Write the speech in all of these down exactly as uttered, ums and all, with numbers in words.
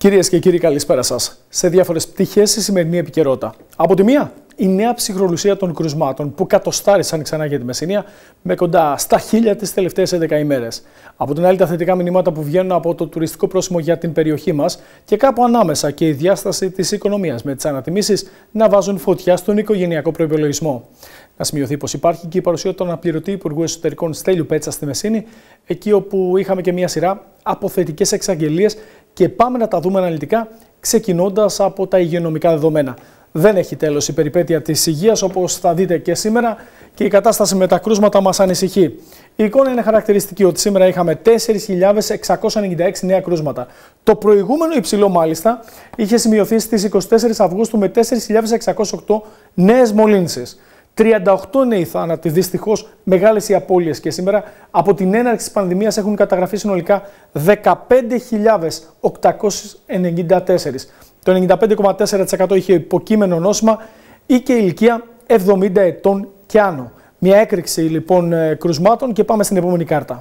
Κυρίες και κύριοι, καλησπέρα σας. Σε διάφορες πτυχές η σημερινή επικαιρότητα. Από τη μία, η νέα ψυχρολουσία των κρουσμάτων που κατοστάρισαν ξανά για τη Μεσσηνία με κοντά στα χίλια τις τελευταίες έντεκα ημέρες. Από την άλλη, τα θετικά μηνύματα που βγαίνουν από το τουριστικό πρόσημο για την περιοχή μας και κάπου ανάμεσα και η διάσταση της οικονομίας με τις ανατιμήσεις να βάζουν φωτιά στον οικογενειακό προϋπολογισμό. Να σημειωθεί πως υπάρχει και η παρουσία του αναπληρωτή Υπουργού Εσωτερικών Στέλιου Πέτσα στη Μεσσήνη, εκεί όπου είχαμε και μια σειρά από θετικές εξαγγελίες και πάμε να τα δούμε αναλυτικά, ξεκινώντας από τα υγειονομικά δεδομένα. Δεν έχει τέλος η περιπέτεια της υγείας, όπως θα δείτε και σήμερα, και η κατάσταση με τα κρούσματα μας ανησυχεί. Η εικόνα είναι χαρακτηριστική ότι σήμερα είχαμε τέσσερις χιλιάδες εξακόσια ενενήντα έξι νέα κρούσματα. Το προηγούμενο υψηλό, μάλιστα, είχε σημειωθεί στις είκοσι τέσσερις Αυγούστου με τέσσερις χιλιάδες εξακόσια οκτώ νέες μολύνσεις. τριάντα οκτώ νέοι θάνατοι, δυστυχώς μεγάλες οι απώλειες, και σήμερα από την έναρξη της πανδημίας έχουν καταγραφεί συνολικά δεκαπέντε χιλιάδες οκτακόσιες ενενήντα τέσσερα. Το ενενήντα πέντε κόμμα τέσσερα τοις εκατό είχε υποκείμενο νόσημα ή και ηλικία εβδομήντα ετών και άνω. Μια έκρηξη λοιπόν κρουσμάτων, και πάμε στην επόμενη κάρτα.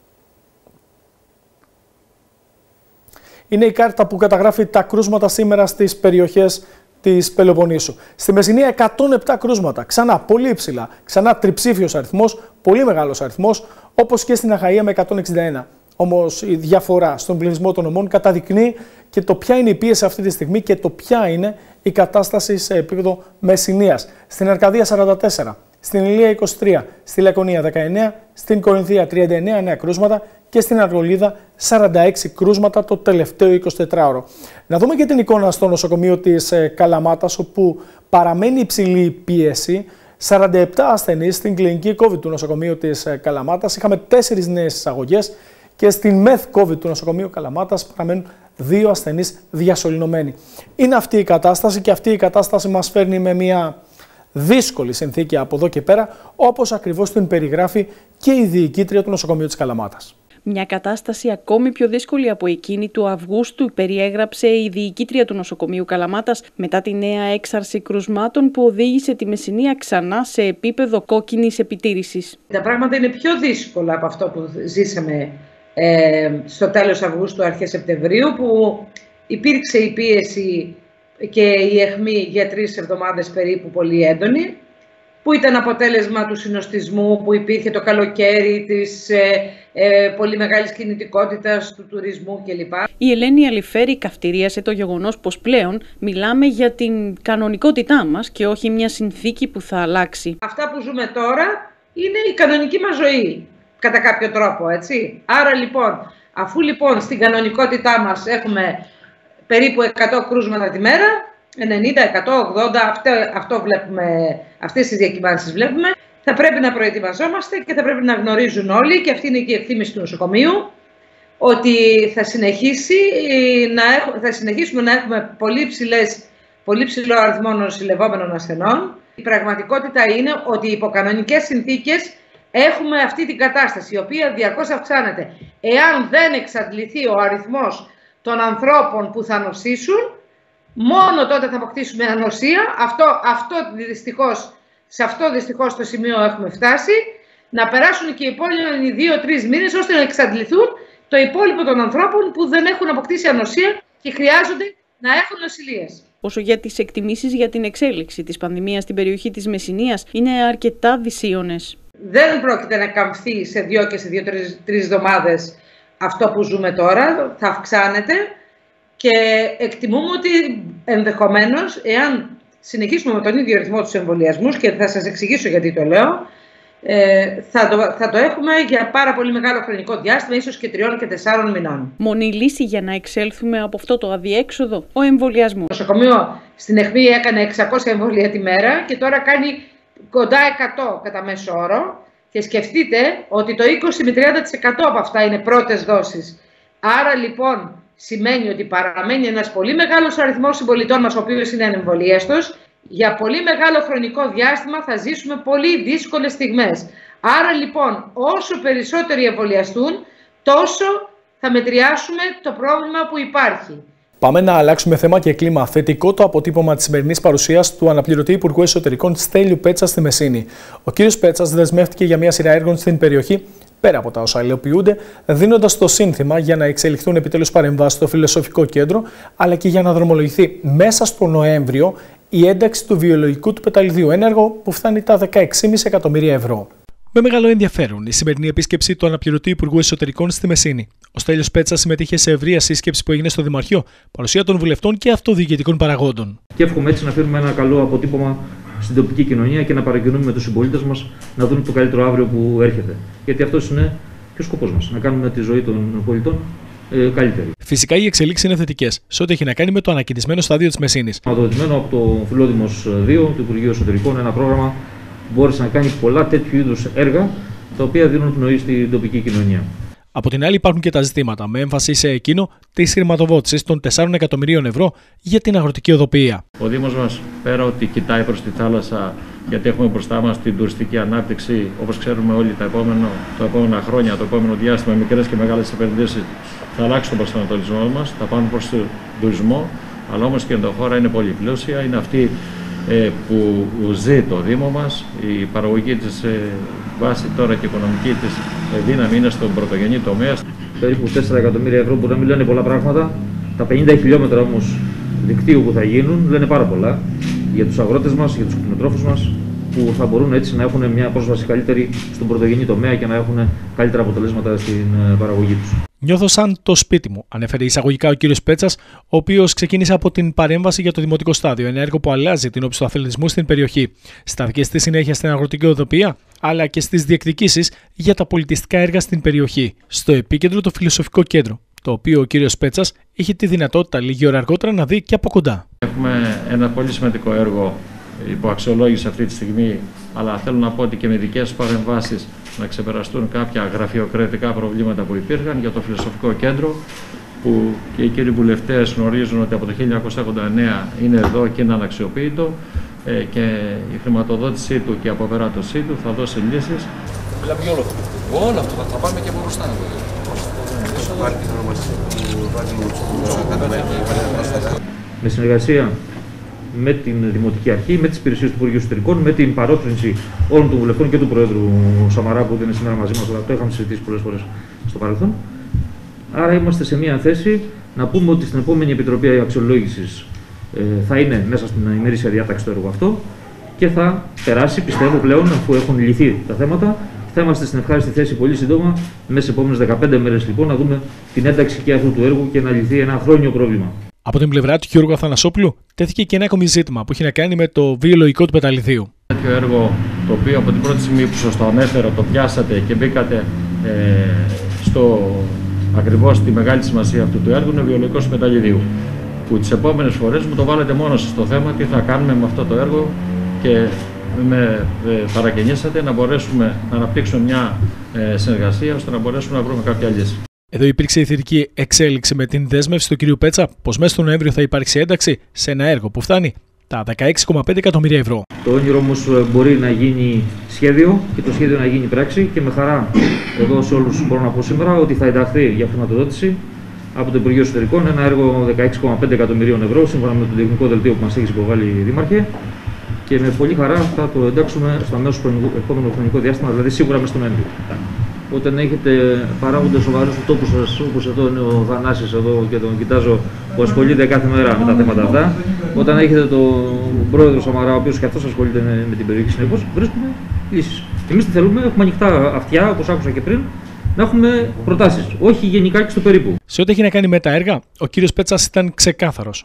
Είναι η κάρτα που καταγράφει τα κρούσματα σήμερα στις περιοχές της Πελοποννήσου. Στη Μεσσηνία εκατόν επτά κρούσματα, ξανά πολύ υψηλά, ξανά τριψήφιος αριθμός, πολύ μεγάλος αριθμός, όπως και στην Αχαΐα με εκατόν εξήντα ένα. Όμως η διαφορά στον πληθυσμό των νομών καταδεικνύει και το ποια είναι η πίεση αυτή τη στιγμή και το ποια είναι η κατάσταση σε επίπεδο Μεσσηνίας. Στην Αρκαδία σαράντα τέσσερα, στην Ηλία είκοσι τρία, στη Λακωνία δεκαεννέα, στην Κορινθία τριάντα εννέα νέα κρούσματα και στην Αργολίδα σαράντα έξι κρούσματα το τελευταίο εικοσιτετράωρο. Να δούμε και την εικόνα στο νοσοκομείο της Καλαμάτας, όπου παραμένει υψηλή πίεση. σαράντα επτά ασθενείς στην κλινική COVID του νοσοκομείου της Καλαμάτας. Είχαμε τέσσερις νέες εισαγωγές και στην μεθ COVID του νοσοκομείου Καλαμάτας παραμένουν δύο ασθενείς διασωληνωμένοι. Είναι αυτή η κατάσταση, και αυτή η κατάσταση μας φέρνει με μια δύσκολη συνθήκη από εδώ και πέρα, όπως ακριβώς την περιγράφει και η διοικήτρια του νοσοκομείου της Καλαμάτας. Μια κατάσταση ακόμη πιο δύσκολη από εκείνη του Αυγούστου περιέγραψε η διοικήτρια του νοσοκομείου Καλαμάτας μετά τη νέα έξαρση κρουσμάτων που οδήγησε τη Μεσσηνία ξανά σε επίπεδο κόκκινης επιτήρησης. Τα πράγματα είναι πιο δύσκολα από αυτό που ζήσαμε ε, στο τέλος Αυγούστου, αρχές Σεπτεμβρίου, που υπήρξε η πίεση και η αιχμή για τρεις εβδομάδες περίπου πολύ έντονη, που ήταν αποτέλεσμα του συνοστισμού που υπήρχε το καλοκαίρι, της ε, ε, πολύ μεγάλης κινητικότητας του τουρισμού κλπ. Η Ελένη Αλιφέρη καυτηρίασε το γεγονός πως πλέον μιλάμε για την κανονικότητά μας και όχι μια συνθήκη που θα αλλάξει. Αυτά που ζούμε τώρα είναι η κανονική μας ζωή, κατά κάποιο τρόπο, έτσι. Άρα λοιπόν, αφού λοιπόν στην κανονικότητά μας έχουμε περίπου εκατό κρούσματα τη μέρα, ενενήντα, εκατό, ογδόντα, αυτό, αυτό βλέπουμε, αυτές τις διακυμάνσεις βλέπουμε. Θα πρέπει να προετοιμαζόμαστε και θα πρέπει να γνωρίζουν όλοι, και αυτή είναι και η εκτίμηση του νοσοκομείου, ότι θα, συνεχίσει, να έχουμε, θα συνεχίσουμε να έχουμε πολύ, ψηλές, πολύ ψηλό αριθμό νοσηλευόμενων ασθενών. Η πραγματικότητα είναι ότι υπό κανονικές συνθήκες έχουμε αυτή την κατάσταση, η οποία διαρκώς αυξάνεται. Εάν δεν εξαντληθεί ο αριθμός των ανθρώπων που θα νοσήσουν, μόνο τότε θα αποκτήσουμε ανοσία. Αυτό, αυτό δυστυχώς, σε αυτό δυστυχώς το σημείο έχουμε φτάσει. Να περάσουν και οι επόμενοι δύο-τρεις μήνες ώστε να εξαντληθούν το υπόλοιπο των ανθρώπων που δεν έχουν αποκτήσει ανοσία και χρειάζονται να έχουν νοσηλείες. Όσο για τις εκτιμήσεις για την εξέλιξη της πανδημίας στην περιοχή της Μεσσηνίας, είναι αρκετά δυσίωνες. Δεν πρόκειται να καμφθεί σε δύο και σε δύο-τρεις εβδομάδες αυτό που ζούμε τώρα, θα αυξάνεται. Και εκτιμούμε ότι ενδεχομένως, εάν συνεχίσουμε με τον ίδιο ρυθμό τους εμβολιασμούς, και θα σας εξηγήσω γιατί το λέω, ε, θα, το, θα το έχουμε για πάρα πολύ μεγάλο χρονικό διάστημα, ίσως και τριών και τεσσάρων μηνών. Μόνη λύση για να εξέλθουμε από αυτό το αδιέξοδο, ο εμβολιασμός. Το νοσοκομείο στην αιχμή έκανε εξακόσια εμβόλια τη μέρα και τώρα κάνει κοντά εκατό κατά μέσο όρο. Και σκεφτείτε ότι το είκοσι με τριάντα τοις εκατό από αυτά είναι πρώτες δόσεις. Άρα λοιπόν, σημαίνει ότι παραμένει ένας πολύ μεγάλος αριθμός συμπολιτών μας, ο οποίος είναι ανεμβολίαστος. Για πολύ μεγάλο χρονικό διάστημα θα ζήσουμε πολύ δύσκολες στιγμές. Άρα λοιπόν, όσο περισσότεροι εμβολιαστούν, τόσο θα μετριάσουμε το πρόβλημα που υπάρχει. Πάμε να αλλάξουμε θέμα και κλίμα. Θετικό το αποτύπωμα της σημερινής παρουσίας του αναπληρωτή Υπουργού Εσωτερικών Στέλιου Πέτσα στη Μεσσήνη. Ο κ. Πέτσας δεσμεύτηκε για μια σειρά έργων στην περιοχή πέρα από τα όσα υλοποιούνται, δίνοντας το σύνθημα για να εξελιχθούν επιτέλους παρεμβάσεις στο Φιλοσοφικό Κέντρο, αλλά και για να δρομολογηθεί μέσα στο Νοέμβριο η ένταξη του βιολογικού του πεταλιδίου, ένα έργο που φτάνει τα δεκαέξι κόμμα πέντε εκατομμύρια ευρώ. Με μεγάλο ενδιαφέρον η σημερινή επίσκεψη του αναπληρωτή Υπουργού Εσωτερικών στη Μεσσήνη. Ο Στέλιος Πέτσας συμμετείχε σε ευρεία σύσκεψη που έγινε στο Δημαρχείο, παρουσία των βουλευτών και αυτοδιοικητικών παραγόντων. Και εύχομαι έτσι να φέρουμε ένα καλό αποτύπωμα στην τοπική κοινωνία και να παρακινούμε με τους συμπολίτες μας να δουν το καλύτερο αύριο που έρχεται. Γιατί αυτός είναι και ο σκοπός μας, να κάνουμε τη ζωή των πολιτών ε, καλύτερη. Φυσικά οι εξελίξεις είναι θετικές σε ό,τι έχει να κάνει με το ανακοινισμένο στάδιο της Μεσσήνης. Αναδοτημένο από το Φιλόδημος δύο του Υπουργείου Εσωτερικών, ένα πρόγραμμα που μπόρεσε να κάνει πολλά τέτοιου είδους έργα τα οποία δίνουν πνοή στην τοπική κοινωνία. Από την άλλη, υπάρχουν και τα ζητήματα, με έμφαση σε εκείνο τη χρηματοδότηση των τεσσάρων εκατομμυρίων ευρώ για την αγροτική οδοποιία. Ο Δήμος μας, πέρα ότι κοιτάει προς τη θάλασσα, γιατί έχουμε μπροστά μας την τουριστική ανάπτυξη, όπως ξέρουμε όλοι, τα επόμενα, τα επόμενα χρόνια, το επόμενο διάστημα, μικρές και μεγάλες επενδύσεις θα αλλάξει τον προσανατολισμό μας, θα πάνε προς τον τουρισμό, αλλά όμως και η ενδοχώρα είναι πολύ πλούσια, είναι αυτή ε, που ζει το Δήμο μας, η παραγωγή της ε, βάση τώρα και η οικονομική της δύναμη είναι στον πρωτογενή τομέα. Περίπου τέσσερα εκατομμύρια ευρώ μπορεί να μην λένε πολλά πράγματα. Τα πενήντα χιλιόμετρα όμως δικτύου που θα γίνουν λένε πάρα πολλά για τους αγρότες μας, για τους κτηνοτρόφους μας, που θα μπορούν έτσι να έχουν μια πρόσβαση καλύτερη στον πρωτογενή τομέα και να έχουν καλύτερα αποτελέσματα στην παραγωγή τους. Νιώθω σαν το σπίτι μου, ανέφερε εισαγωγικά ο κύριος Πέτσας, ο οποίος ξεκίνησε από την παρέμβαση για το δημοτικό στάδιο, ένα έργο που αλλάζει την όψη του αθλητισμού στην περιοχή. Στάθηκε στη συνέχεια στην αγροτική οδοποιία, αλλά και στις διεκδικήσεις για τα πολιτιστικά έργα στην περιοχή. Στο επίκεντρο το Φιλοσοφικό Κέντρο, το οποίο ο κύριος Πέτσας είχε τη δυνατότητα λίγη ώρα αργότερα να δει και από κοντά. Έχουμε ένα πολύ σημαντικό έργο υπό αξιολόγηση αυτή τη στιγμή, αλλά θέλω να πω ότι και με δικές παρεμβάσεις να ξεπεραστούν κάποια γραφειοκρατικά προβλήματα που υπήρχαν για το Φιλοσοφικό Κέντρο, που και οι κύριοι βουλευτές γνωρίζουν ότι από το χίλια εννιακόσια ογδόντα εννέα είναι εδώ και είναι αναξιοποιητό ε, και η χρηματοδότησή του και η αποπεράτωσή του θα δώσει λύσεις. Μιλάμε για όλο αυτό. Όλο αυτό θα, θα πάμε και από μπροστά. Με συνεργασία με την Δημοτική Αρχή, με τις υπηρεσίες του Υπουργείου Εσωτερικών, με την παρότρινση όλων των βουλευτών και του Προέδρου Σαμαρά που είναι σήμερα μαζί μας, αλλά το είχαμε συζητήσει πολλές φορές στο παρελθόν. Άρα είμαστε σε μια θέση να πούμε ότι στην επόμενη Επιτροπή Αξιολόγησης ε, θα είναι μέσα στην ημερήσια διάταξη το έργο αυτό και θα περάσει, πιστεύω πλέον, αφού έχουν λυθεί τα θέματα. Θα είμαστε στην ευχάριστη θέση πολύ σύντομα, μέσα στις επόμενες δεκαπέντε μέρες λοιπόν, να δούμε την ένταξη και αυτού του έργου και να λυθεί ένα χρόνιο πρόβλημα. Από την πλευρά του Γιώργου Αθανασόπουλου, τέθηκε και ένα ακόμη ζήτημα που έχει να κάνει με το βιολογικό του πεταλιδίου. Τέτοιο έργο, το οποίο από την πρώτη στιγμή που σας το ανέφερα, το πιάσατε και μπήκατε ε, στο ακριβώς τη μεγάλη σημασία αυτού του έργου, είναι ο βιολογικός του πεταλιδίου. Που τις επόμενες φορές μου το βάλετε μόνο σας στο θέμα τι θα κάνουμε με αυτό το έργο και με παρακινήσατε να μπορέσουμε να αναπτύξουμε μια ε, συνεργασία ώστε να μπορέσουμε να βρούμε κάποια λύση. Εδώ υπήρξε η θετική εξέλιξη με την δέσμευση του κ. Πέτσα πως μέσα στο Νοέμβριο θα υπάρξει ένταξη σε ένα έργο που φτάνει τα δεκαέξι κόμμα πέντε εκατομμύρια ευρώ. Το όνειρο όμως μπορεί να γίνει σχέδιο και το σχέδιο να γίνει πράξη και με χαρά εδώ σε όλους μπορώ να πω σήμερα ότι θα ενταχθεί για χρηματοδότηση από το Υπουργείο Εσωτερικών ένα έργο δεκαέξι κόμμα πέντε εκατομμυρίων ευρώ σύμφωνα με το τεχνικό δελτίο που μας έχει υποβάλει η Δήμαρχε και με πολύ χαρά θα το εντάξουμε στο αμέσως επόμενο χρονικό διάστημα, δηλαδή σίγουρα μέσα στον Νοέμβριο. Όταν έχετε παράγοντες σοβαρούς του τόπου σας, όπως εδώ είναι ο Θανάσης εδώ και τον κοιτάζω που ασχολείται κάθε μέρα με τα θέματα αυτά, όταν έχετε τον πρόεδρο Σαμαρά, ο οποίος και αυτός ασχολείται με την περιοχή συνεχώς, βρίσκουμε λύσεις. Εμείς τι θέλουμε, έχουμε ανοιχτά αυτιά, όπως άκουσα και πριν, να έχουμε προτάσεις, όχι γενικά και στο περίπου. Σε ό,τι έχει να κάνει με τα έργα, ο κύριος Πέτσας ήταν ξεκάθαρος.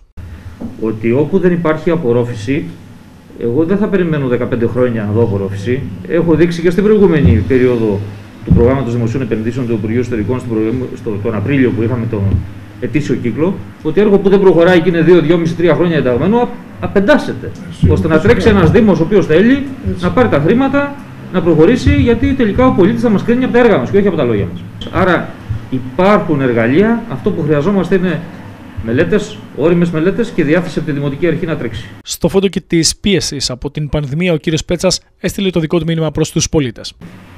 Ότι όπου δεν υπάρχει απορρόφηση, εγώ δεν θα περιμένω δεκαπέντε χρόνια να δω απορρόφηση. Έχω δείξει και στην προηγούμενη περίοδο του προγράμματος δημοσίων επενδύσεων του Υπουργείου Εσωτερικών στο, τον Απρίλιο που είχαμε τον ετήσιο κύκλο, ότι έργο που δεν προχωράει και είναι δύο, δυόμισι, τρία χρόνια ενταγμένο, απεντάσσεται. Ώστε να τρέξει ένας Δήμος ο οποίος θέλει να πάρει τα χρήματα, να προχωρήσει, γιατί τελικά ο πολίτης θα μας κρίνει από τα έργα μας και όχι από τα λόγια μας. Άρα υπάρχουν εργαλεία, αυτό που χρειαζόμαστε είναι μελέτες, όριμες μελέτες και διάθεση από τη Δημοτική Αρχή να τρέξει. Στο φόντο και της πίεσης από την πανδημία, ο κύριος Πέτσας έστειλε το δικό του μήνυμα προς τους πολίτες.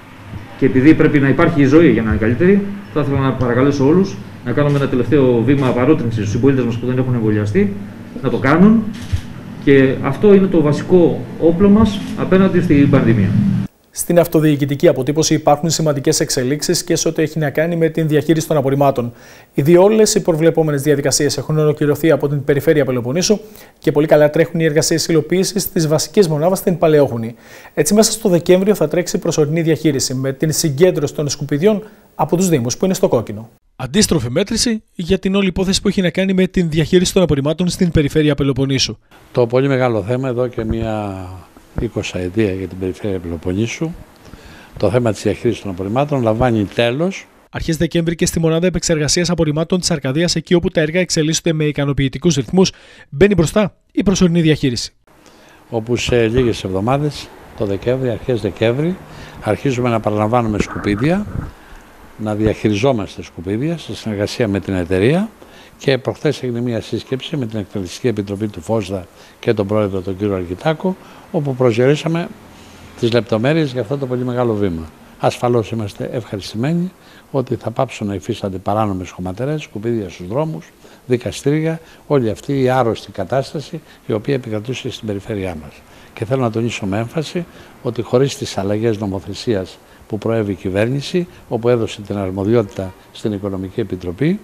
Και επειδή πρέπει να υπάρχει η ζωή για να είναι καλύτερη, θα ήθελα να παρακαλέσω όλους να κάνουμε ένα τελευταίο βήμα παρότρινσης στους συμπολίτες μας που δεν έχουν εμβολιαστεί, να το κάνουν και αυτό είναι το βασικό όπλο μας απέναντι στην πανδημία. Στην αυτοδιοικητική αποτύπωση υπάρχουν σημαντικές εξελίξεις και σε ό,τι έχει να κάνει με την διαχείριση των απορριμμάτων. Ήδη όλες οι προβλεπόμενες διαδικασίες έχουν ολοκληρωθεί από την Περιφέρεια Πελοποννήσου και πολύ καλά τρέχουν οι εργασίες υλοποίησης της βασικής μονάδας στην Παλαιόχουνη. Έτσι, μέσα στο Δεκέμβριο θα τρέξει προσωρινή διαχείριση με την συγκέντρωση των σκουπιδιών από τους Δήμους που είναι στο κόκκινο. Αντίστροφη μέτρηση για την όλη υπόθεση που έχει να κάνει με την διαχείριση των απορριμμάτων στην Περιφέρεια Πελοποννήσου. Το πολύ μεγάλο θέμα εδώ και μια εικοσαετία για την Περιφέρεια Πελοποννήσου, το θέμα της διαχείρισης των απορριμμάτων λαμβάνει τέλος. Αρχές Δεκέμβρη και στη μονάδα επεξεργασίας απορριμμάτων της Αρκαδίας, εκεί όπου τα έργα εξελίσσονται με ικανοποιητικούς ρυθμούς, μπαίνει μπροστά η προσωρινή διαχείριση. Όπου σε λίγες εβδομάδες, το Δεκέμβρη, αρχές Δεκέμβρη, αρχίζουμε να παραλαμβάνουμε σκουπίδια, να διαχειριζόμαστε σκουπίδια σε συνεργασία με την εταιρεία. Και προχθές έγινε μια σύσκεψη με την Εκτελεστική Επιτροπή του Φόσδα και τον πρόεδρο, τον κύριο Αργητάκο, όπου προσδιορίσαμε τις λεπτομέρειες για αυτό το πολύ μεγάλο βήμα. Ασφαλώς είμαστε ευχαριστημένοι ότι θα πάψουν να υφίστανται παράνομες χωματερές, σκουπίδια στους δρόμους, δικαστήρια, όλη αυτή η άρρωστη κατάσταση η οποία επικρατούσε στην περιφέρειά μας. Και θέλω να τονίσω με έμφαση ότι χωρίς τις αλλαγές νομοθεσίας που προέβη η κυβέρνηση, όπου έδωσε την αρμοδιότητα στην Οικονομική Επιτροπή,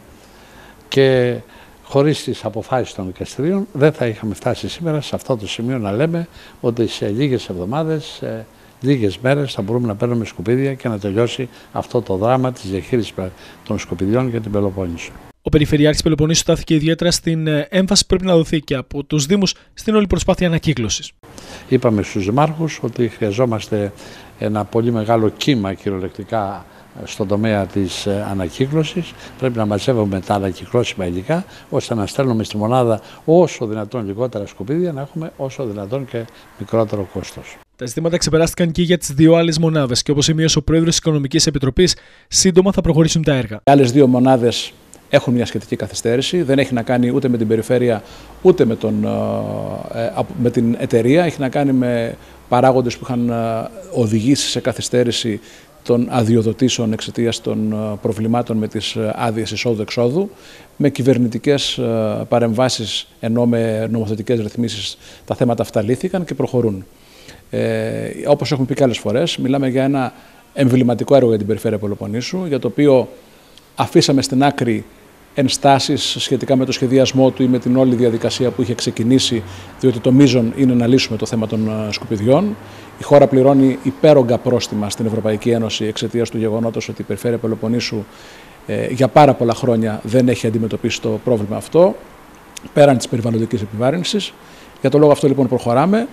και χωρίς τις αποφάσεις των δικαστηρίων δεν θα είχαμε φτάσει σήμερα σε αυτό το σημείο να λέμε ότι σε λίγες εβδομάδες, σε λίγες μέρες θα μπορούμε να παίρνουμε σκουπίδια και να τελειώσει αυτό το δράμα της διαχείρισης των σκουπιδιών για την Πελοπόννησο. Ο Περιφερειάρχης Πελοποννήσου στάθηκε ιδιαίτερα στην έμφαση που πρέπει να δοθεί και από τους Δήμους στην όλη προσπάθεια ανακύκλωσης. Είπαμε στους δημάρχους ότι χρειαζόμαστε ένα πολύ μεγάλο κύμα κυριολεκτικά στον τομέα της ανακύκλωσης. Πρέπει να μαζεύουμε τα ανακυκλώσιμα υλικά, ώστε να στέλνουμε στη μονάδα όσο δυνατόν λιγότερα σκουπίδια, να έχουμε όσο δυνατόν και μικρότερο κόστος. Τα ζητήματα ξεπεράστηκαν και για τις δύο άλλες μονάδες και όπως σημείωσε ο πρόεδρος της Οικονομικής Επιτροπής, σύντομα θα προχωρήσουν τα έργα. Οι άλλες δύο μονάδες έχουν μια σχετική καθυστέρηση. Δεν έχει να κάνει ούτε με την περιφέρεια ούτε με, τον, με την εταιρεία. Έχει να κάνει με παράγοντες που είχαν οδηγήσει σε καθυστέρηση των αδειοδοτήσεων εξαιτίας των προβλημάτων με τις άδειες εισόδου-εξόδου, με κυβερνητικές παρεμβάσεις ενώ με νομοθετικές ρυθμίσεις τα θέματα αυτά λύθηκαν και προχωρούν. Ε, όπως έχουμε πει και άλλες φορές, μιλάμε για ένα εμβληματικό έργο για την Περιφέρεια Πελοποννήσου, για το οποίο αφήσαμε στην άκρη ενστάσεις σχετικά με το σχεδιασμό του ή με την όλη διαδικασία που είχε ξεκινήσει, διότι το μείζον είναι να λύσουμε το θέμα των σκουπιδιών. Η χώρα πληρώνει υπέρογκα πρόστιμα στην Ευρωπαϊκή Ένωση εξαιτίας του γεγονότος ότι η Περιφέρεια Πελοποννήσου ε, για πάρα πολλά χρόνια δεν έχει αντιμετωπίσει το πρόβλημα αυτό, πέραν της περιβαλλοντικής επιβάρυνσης. Για το λόγο αυτό λοιπόν προχωράμε.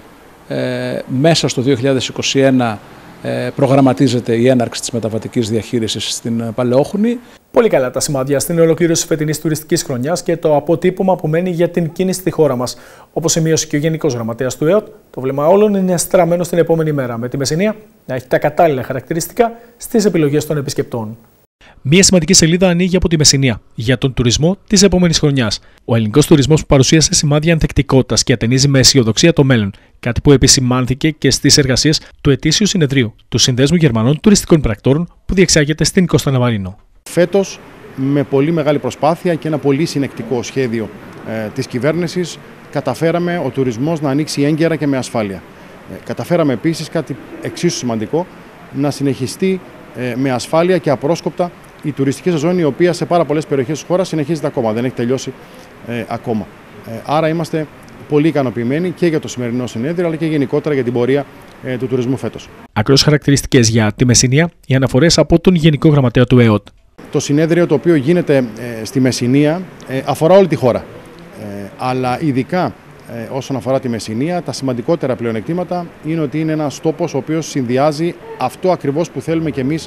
Ε, μέσα στο δύο χιλιάδες είκοσι ένα ε, προγραμματίζεται η έναρξη της μεταβατικής διαχείρισης στην Παλαιόχουνη. Πολύ καλά τα σημάδια στην ολοκλήρωση φετινής τουριστικής χρονιάς και το αποτύπωμα που μένει για την κίνηση στη χώρα μας. Όπως σημείωσε και ο Γενικός Γραμματέας του ΕΟΤ, το βλέμμα όλων είναι στραμμένο στην επόμενη μέρα, με τη Μεσσηνία να έχει τα κατάλληλα χαρακτηριστικά στις επιλογές των επισκεπτών. Μία σημαντική σελίδα ανοίγει από τη Μεσσηνία για τον τουρισμό της επόμενης χρονιάς. Ο ελληνικός τουρισμός που παρουσίασε σημάδια ανθεκτικότητας και ατενίζει με αισιοδοξία το μέλλον, κάτι που επισημάνθηκε και στις εργασίες του ετήσιου συνεδρίου του Συνδέσμου Γερμανών Τουριστικών Πρακτόρων που διεξάγεται στην Κώστα Ναβαρίνο. Φέτος, με πολύ μεγάλη προσπάθεια και ένα πολύ συνεκτικό σχέδιο ε, της κυβέρνησης, καταφέραμε ο τουρισμός να ανοίξει έγκαιρα και με ασφάλεια. Ε, καταφέραμε επίσης κάτι εξίσου σημαντικό, να συνεχιστεί ε, με ασφάλεια και απρόσκοπτα η τουριστική σεζόν, η οποία σε πάρα πολλές περιοχές της χώρας συνεχίζεται ακόμα, δεν έχει τελειώσει ε, ακόμα. Ε, άρα είμαστε πολύ ικανοποιημένοι και για το σημερινό συνέδριο, αλλά και γενικότερα για την πορεία ε, του τουρισμού φέτος. Ακρός χαρακτηριστικές για τη Μεσσηνία, οι αναφορές από τον Γενικό Γραμματέα του ΕΟΤ. Το συνέδριο το οποίο γίνεται ε, στη Μεσσηνία ε, αφορά όλη τη χώρα, ε, αλλά ειδικά ε, όσον αφορά τη Μεσσηνία, τα σημαντικότερα πλεονεκτήματα είναι ότι είναι ένας τόπος ο οποίος συνδυάζει αυτό ακριβώς που θέλουμε κι εμείς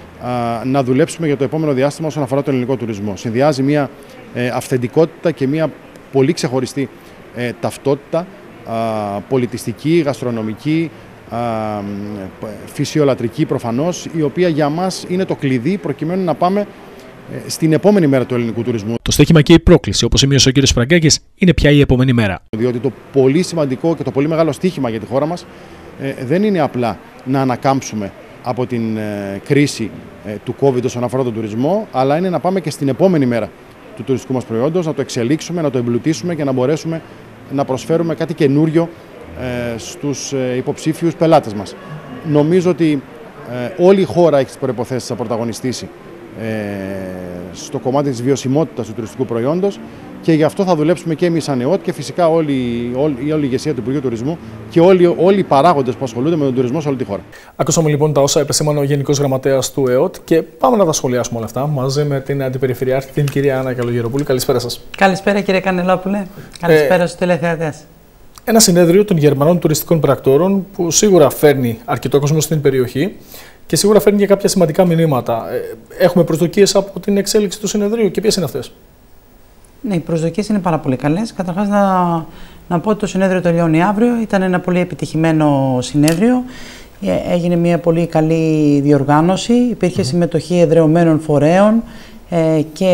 α, να δουλέψουμε για το επόμενο διάστημα όσον αφορά τον ελληνικό τουρισμό. Συνδυάζει μια ε, αυθεντικότητα και μια πολύ ξεχωριστή ε, ταυτότητα, α, πολιτιστική, γαστρονομική, Α, φυσιολατρική προφανώς, η οποία για μας είναι το κλειδί προκειμένου να πάμε ε, στην επόμενη μέρα του ελληνικού τουρισμού. Το στοίχημα και η πρόκληση, όπως σημείωσε ο κ. Φραγκάκης, είναι πια η επόμενη μέρα. Διότι το πολύ σημαντικό και το πολύ μεγάλο στοίχημα για τη χώρα μας ε, δεν είναι απλά να ανακάμψουμε από την ε, κρίση ε, του COVID όσον αφορά τον τουρισμό, αλλά είναι να πάμε και στην επόμενη μέρα του τουριστικού μας προϊόντος, να το εξελίξουμε, να το εμπλουτίσουμε και να μπορέσουμε να προσφέρουμε κάτι καινούριο στους υποψήφιους πελάτες μας. νομίζω ότι ε, όλη η χώρα έχει τις προϋποθέσεις να πρωταγωνιστήσει ε, στο κομμάτι της βιωσιμότητας του τουριστικού προϊόντος και γι' αυτό θα δουλέψουμε και εμείς σαν ΕΟΤ και φυσικά όλη, όλη, όλη η ηγεσία του Υπουργείου Τουρισμού και όλοι, όλοι οι παράγοντες που ασχολούνται με τον τουρισμό σε όλη τη χώρα. Ακούσαμε λοιπόν τα όσα επεσήμανε ο Γενικός Γραμματέας του ΕΟΤ και πάμε να τα σχολιάσουμε όλα αυτά μαζί με την Αντιπεριφερειάρχη, την κυρία Άννα Καλογεροπούλου. Καλησπέρα σας. Καλησπέρα κύριε Κανελόπουλε. Καλησπέρα ε, στους τηλεθεατές. Ένα συνέδριο των Γερμανών τουριστικών πρακτόρων που σίγουρα φέρνει αρκετό κόσμο στην περιοχή και σίγουρα φέρνει και κάποια σημαντικά μηνύματα. Έχουμε προσδοκίες από την εξέλιξη του συνεδρίου και ποιες είναι αυτές? Ναι, οι προσδοκίες είναι πάρα πολύ καλές. Καταρχάς να, να πω ότι το συνέδριο τελειώνει αύριο. Ήταν ένα πολύ επιτυχημένο συνέδριο. Έγινε μια πολύ καλή διοργάνωση. Υπήρχε mm-hmm. συμμετοχή εδραιωμένων φορέων ε, και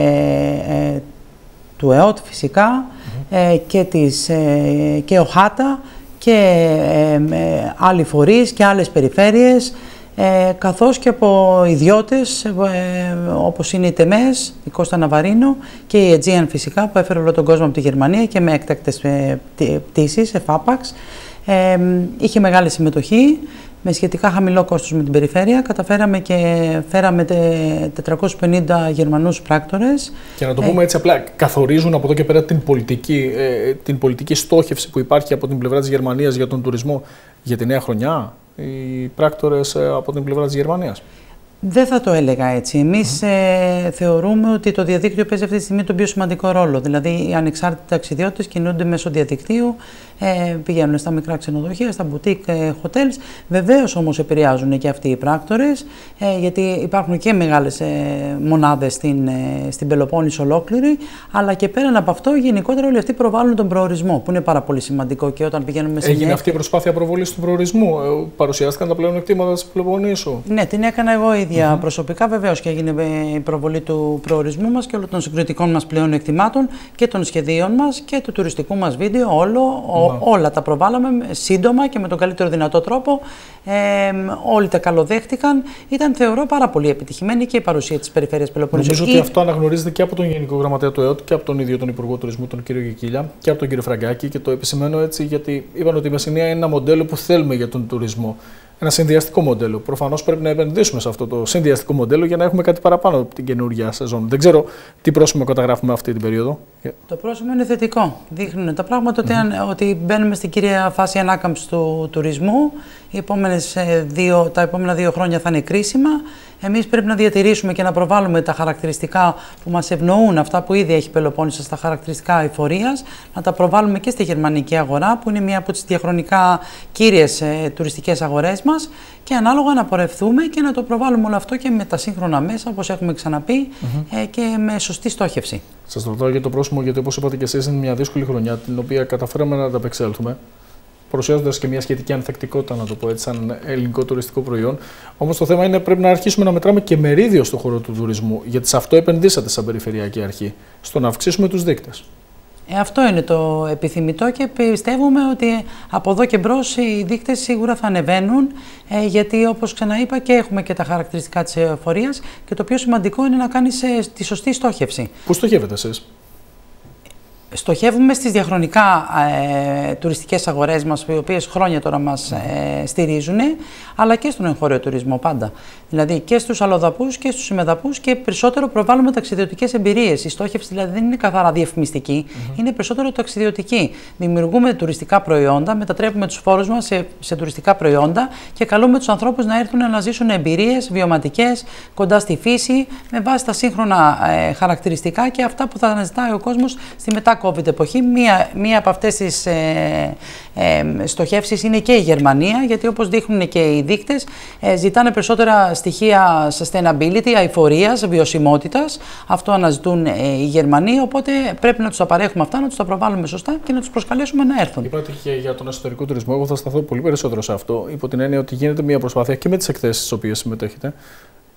ε, του ΕΟΤ φυσικά mm-hmm. ε, και, της, ε, και ο ΧΑΤΑ και ε, ε, άλλοι φορείς και άλλες περιφέρειες. Ε, καθώς και από ιδιώτες ε, όπως είναι η ΤΕΜΕΣ, η Κώστα Ναβαρίνο και η Aegean φυσικά που έφερε όλο τον κόσμο από τη Γερμανία και με έκτακτες ε, πτήσεις, εφάπαξ. Ε, είχε μεγάλη συμμετοχή με σχετικά χαμηλό κόστος με την περιφέρεια. Καταφέραμε και φέραμε τετρακόσιους πενήντα Γερμανούς πράκτορες. Και να το πούμε έτσι απλά, καθορίζουν από εδώ και πέρα την πολιτική, ε, την πολιτική στόχευση που υπάρχει από την πλευρά της Γερμανίας για τον τουρισμό για τη νέα χρονιά, οι πράκτορες ε, από την πλευρά της Γερμανίας. Δεν θα το έλεγα έτσι. Εμείς mm-hmm. ε, θεωρούμε ότι το διαδίκτυο παίζει αυτή τη στιγμή τον πιο σημαντικό ρόλο. Δηλαδή, οι ανεξάρτητοι ταξιδιώτες κινούνται μέσω διαδικτύου, ε, πηγαίνουν στα μικρά ξενοδοχεία, στα μπουτίκ, ε, hotels. Βεβαίως όμως επηρεάζουν και αυτοί οι πράκτορες, ε, γιατί υπάρχουν και μεγάλες ε, μονάδες στην, ε, στην Πελοπόννησο ολόκληρη. Αλλά και πέραν από αυτό, γενικότερα όλοι αυτοί προβάλλουν τον προορισμό, που είναι πάρα πολύ σημαντικό. Και όταν πηγαίνουμε σε. Έγινε αυτή η προσπάθεια προβολής του προορισμού. Ε, παρουσιάστηκαν τα πλεονεκτήματα της Πελοποννήσου. Ναι, την έκανα εγώ ίδια. Mm-hmm. Προσωπικά βεβαίως και έγινε η προβολή του προορισμού μας και όλων των συγκριτικών μας πλέον εκτιμάτων και των σχεδίων μας και του τουριστικού μας βίντεο. Όλο, mm-hmm. ό, όλα τα προβάλαμε σύντομα και με τον καλύτερο δυνατό τρόπο. Ε, όλοι τα καλοδέχτηκαν. Ήταν, θεωρώ, πάρα πολύ επιτυχημένη και η παρουσία της Περιφέρειας Πελοποννήσου. Νομίζω ότι αυτό αναγνωρίζεται και από τον Γενικό Γραμματέα του ΕΟΤ και από τον ίδιο τον Υπουργό Τουρισμού, τον κύριο Γεκίλια, και από τον κύριο Φραγκάκη. Και το επισημαίνω έτσι γιατί είπαν ότι η Μεσσηνία είναι ένα μοντέλο που θέλουμε για τον τουρισμό. Ένα συνδυαστικό μοντέλο. Προφανώς πρέπει να επενδύσουμε σε αυτό το συνδυαστικό μοντέλο για να έχουμε κάτι παραπάνω από την καινούργια σεζόν. Δεν ξέρω τι πρόσημο καταγράφουμε αυτή την περίοδο. Το πρόσημο είναι θετικό. Δείχνουν τα πράγματα mm-hmm. ότι μπαίνουμε στην κύρια φάση ανάκαμψης του τουρισμού. Οι επόμενες δύο, τα επόμενα δύο χρόνια θα είναι κρίσιμα. Εμείς πρέπει να διατηρήσουμε και να προβάλλουμε τα χαρακτηριστικά που μας ευνοούν, αυτά που ήδη έχει η Πελοπόννησος, τα χαρακτηριστικά εφορίας, να τα προβάλλουμε και στη γερμανική αγορά, που είναι μία από τις διαχρονικά κύριες ε, τουριστικές αγορές μας, και ανάλογα να πορευθούμε και να το προβάλλουμε όλο αυτό και με τα σύγχρονα μέσα, όπως έχουμε ξαναπεί, mm-hmm. ε, και με σωστή στόχευση. Σας ρωτάω για το πρόσημο, γιατί όπως είπατε και εσείς, είναι μια δύσκολη χρονιά, την οποία καταφέραμε να ανταπεξέλθουμε, παρουσιάζοντας και μια σχετική ανθεκτικότητα, να το πω έτσι, σαν ελληνικό τουριστικό προϊόν. Όμως το θέμα είναι πρέπει να αρχίσουμε να μετράμε και μερίδιο στον χώρο του τουρισμού, γιατί σε αυτό επενδύσατε σαν Περιφερειακή Αρχή, στο να αυξήσουμε τους δείκτες. Ε, αυτό είναι το επιθυμητό και πιστεύουμε ότι από εδώ και μπρος οι δείκτες σίγουρα θα ανεβαίνουν, ε, γιατί όπως ξαναείπα και έχουμε και τα χαρακτηριστικά της εφορίας και το πιο σημαντικό είναι να κάνεις ε, τη σωστή στόχευση. Πού στοχεύετε εσείς? Στοχεύουμε στις διαχρονικά ε, τουριστικές αγορές μας, οι οποίες χρόνια τώρα μας ε, στηρίζουν, αλλά και στον εγχώριο τουρισμό πάντα. Δηλαδή και στους αλλοδαπούς και στους ημεδαπούς, και περισσότερο προβάλλουμε ταξιδιωτικές εμπειρίες. Η στόχευση δηλαδή δεν είναι καθαρά διαφημιστική, mm-hmm. είναι περισσότερο ταξιδιωτική. Δημιουργούμε τουριστικά προϊόντα, μετατρέπουμε τους φόρους μας σε, σε τουριστικά προϊόντα και καλούμε τους ανθρώπους να έρθουν να ζήσουν εμπειρίες βιωματικές, κοντά στη φύση, με βάση τα σύγχρονα ε, χαρακτηριστικά και αυτά που θα αναζητάει ο κόσμος στη μετά COVID εποχή. Μία, μία από αυτές τις ε, ε, στοχεύσεις είναι και η Γερμανία, γιατί όπως δείχνουν και οι δείκτες, ε, ζητάνε περισσότερα στοιχεία sustainability, αειφορίας, βιωσιμότητας. Αυτό αναζητούν ε, οι Γερμανοί, οπότε πρέπει να τους τα παρέχουμε αυτά, να τους τα προβάλλουμε σωστά και να τους προσκαλέσουμε να έρθουν. Είπατε και για τον εσωτερικό τουρισμό, εγώ θα σταθώ πολύ περισσότερο σε αυτό, υπό την έννοια ότι γίνεται μια προσπάθεια και με τις εκθέσεις στις οποίες συμμετέχετε,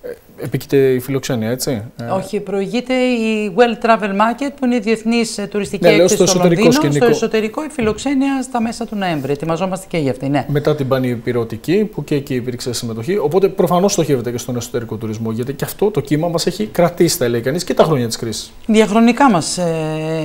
Επίκειται η φιλοξενία, έτσι. Όχι, προηγείται η Well Travel Market, που είναι η διεθνής τουριστική ναι, έκθεση στο, στο Λονδίνο. Σκηνικό. Στο εσωτερικό η φιλοξενία στα μέσα του Νοέμβρη. Ετοιμαζόμαστε και για αυτή, ναι. Μετά την πανηπειρωτική, που και εκεί υπήρξε συμμετοχή. Οπότε προφανώς στοχεύεται και στον εσωτερικό τουρισμό, γιατί και αυτό το κύμα μας έχει κρατήσει, θα λέει κανείς, και τα χρόνια της κρίσης. Διαχρονικά μας, ε,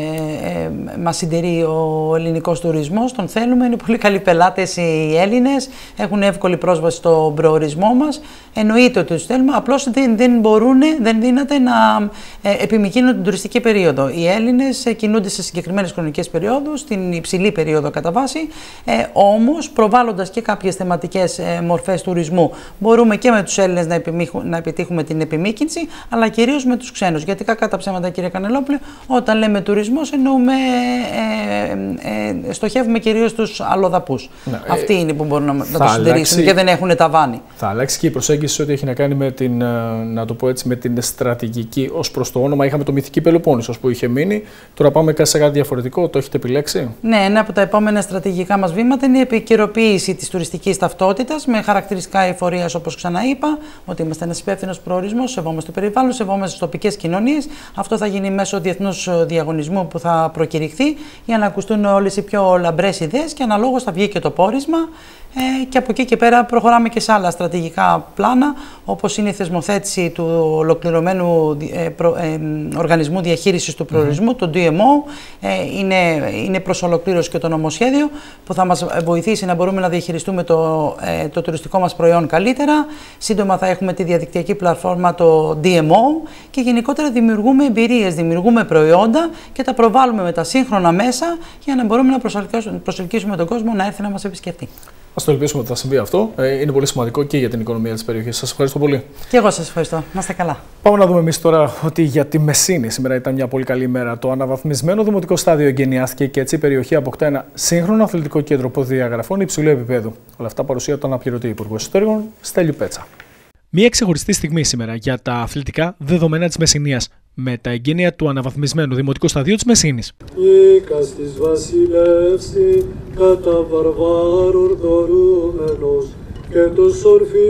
ε, μας συντηρεί ο ελληνικός τουρισμός, τον θέλουμε. Είναι πολύ καλοί πελάτες οι Έλληνες, έχουν εύκολη πρόσβαση στον προορισμό μας. Εννοείται ότι τους θέλουμε, απλώς δεν, δεν μπορούν, δεν δύναται να ε, επιμικρύνουν την τουριστική περίοδο. Οι Έλληνες ε, κινούνται σε συγκεκριμένες χρονικές περιόδους, την υψηλή περίοδο κατά βάση, ε, όμως προβάλλοντας και κάποιες θεματικές ε, μορφές τουρισμού, μπορούμε και με τους Έλληνες να, να επιτύχουμε την επιμήκυνση, αλλά κυρίως με τους ξένους. Γιατί κακά τα ψέματα, κύριε Κανελόπουλε, όταν λέμε τουρισμός εννοούμε, ε, ε, ε, στοχεύουμε κυρίως τους αλλοδαπούς. Ναι, Αυτοί ε, είναι που μπορούν να, να το συντηρήσουν αλλάξει, και δεν έχουν ταβάνι. Θα αλλάξει και η προσέγγιση ό,τι έχει να κάνει με την, να το πω έτσι, με την στρατηγική ως προς το όνομα. Είχαμε το Μυθική Πελοπόννησος που είχε μείνει. Τώρα πάμε σε κάτι διαφορετικό. Το έχετε επιλέξει? Ναι, ένα από τα επόμενα στρατηγικά μας βήματα είναι η επικαιροποίηση της τουριστικής ταυτότητας με χαρακτηριστικά εφορίας, όπως ξαναείπα, ότι είμαστε ένας υπεύθυνος προορισμός, σεβόμαστε το περιβάλλον, σεβόμαστε τις τοπικές κοινωνίες. Αυτό θα γίνει μέσω διεθνούς διαγωνισμού που θα προκηρυχθεί για να ακουστούν όλες οι πιο λαμπρές ιδέες και αναλόγως θα βγει και το πόρισμα. Ε, και από εκεί και πέρα προχωράμε και σε άλλα στρατηγικά πλάνα, όπως είναι η θεσμοθέτηση του ολοκληρωμένου ε, προ, ε, οργανισμού διαχείρισης του προορισμού, mm-hmm. το ντι εμ ο. Ε, είναι, είναι προς ολοκλήρωση και το νομοσχέδιο που θα μας βοηθήσει να μπορούμε να διαχειριστούμε το, ε, το τουριστικό μας προϊόν καλύτερα. Σύντομα θα έχουμε τη διαδικτυακή πλατφόρμα, το ντι εμ ο, και γενικότερα δημιουργούμε εμπειρίες, δημιουργούμε προϊόντα και τα προβάλλουμε με τα σύγχρονα μέσα για να μπορούμε να προσελκύσουμε τον κόσμο να έρθει να μας επισκεφτεί. Ας το ελπίσουμε ότι θα συμβεί αυτό. Ε, είναι πολύ σημαντικό και για την οικονομία της περιοχής. Σας ευχαριστώ πολύ. Και εγώ σας ευχαριστώ. Να είστε καλά. Πάμε να δούμε εμείς τώρα ότι για τη Μεσσήνη σήμερα ήταν μια πολύ καλή ημέρα. Το αναβαθμισμένο δημοτικό στάδιο εγκαινιάστηκε και έτσι η περιοχή αποκτά ένα σύγχρονο αθλητικό κέντρο προδιαγραφών υψηλού επίπεδου. Όλα αυτά παρουσία τον αναπληρωτή Υπουργό Εσωτερικών Στέλιου Πέτσα. Μια ξεχωριστή στιγμή σήμερα για τα αθλητικά δεδομένα της Μεσσηνίας, με τα εγγένεια του αναβαθμισμένου δημοτικού σταδίου της Μεσσήνης. Νίκας της βασιλεύσει, κατά βαρβάρων δωρούμενος, και τους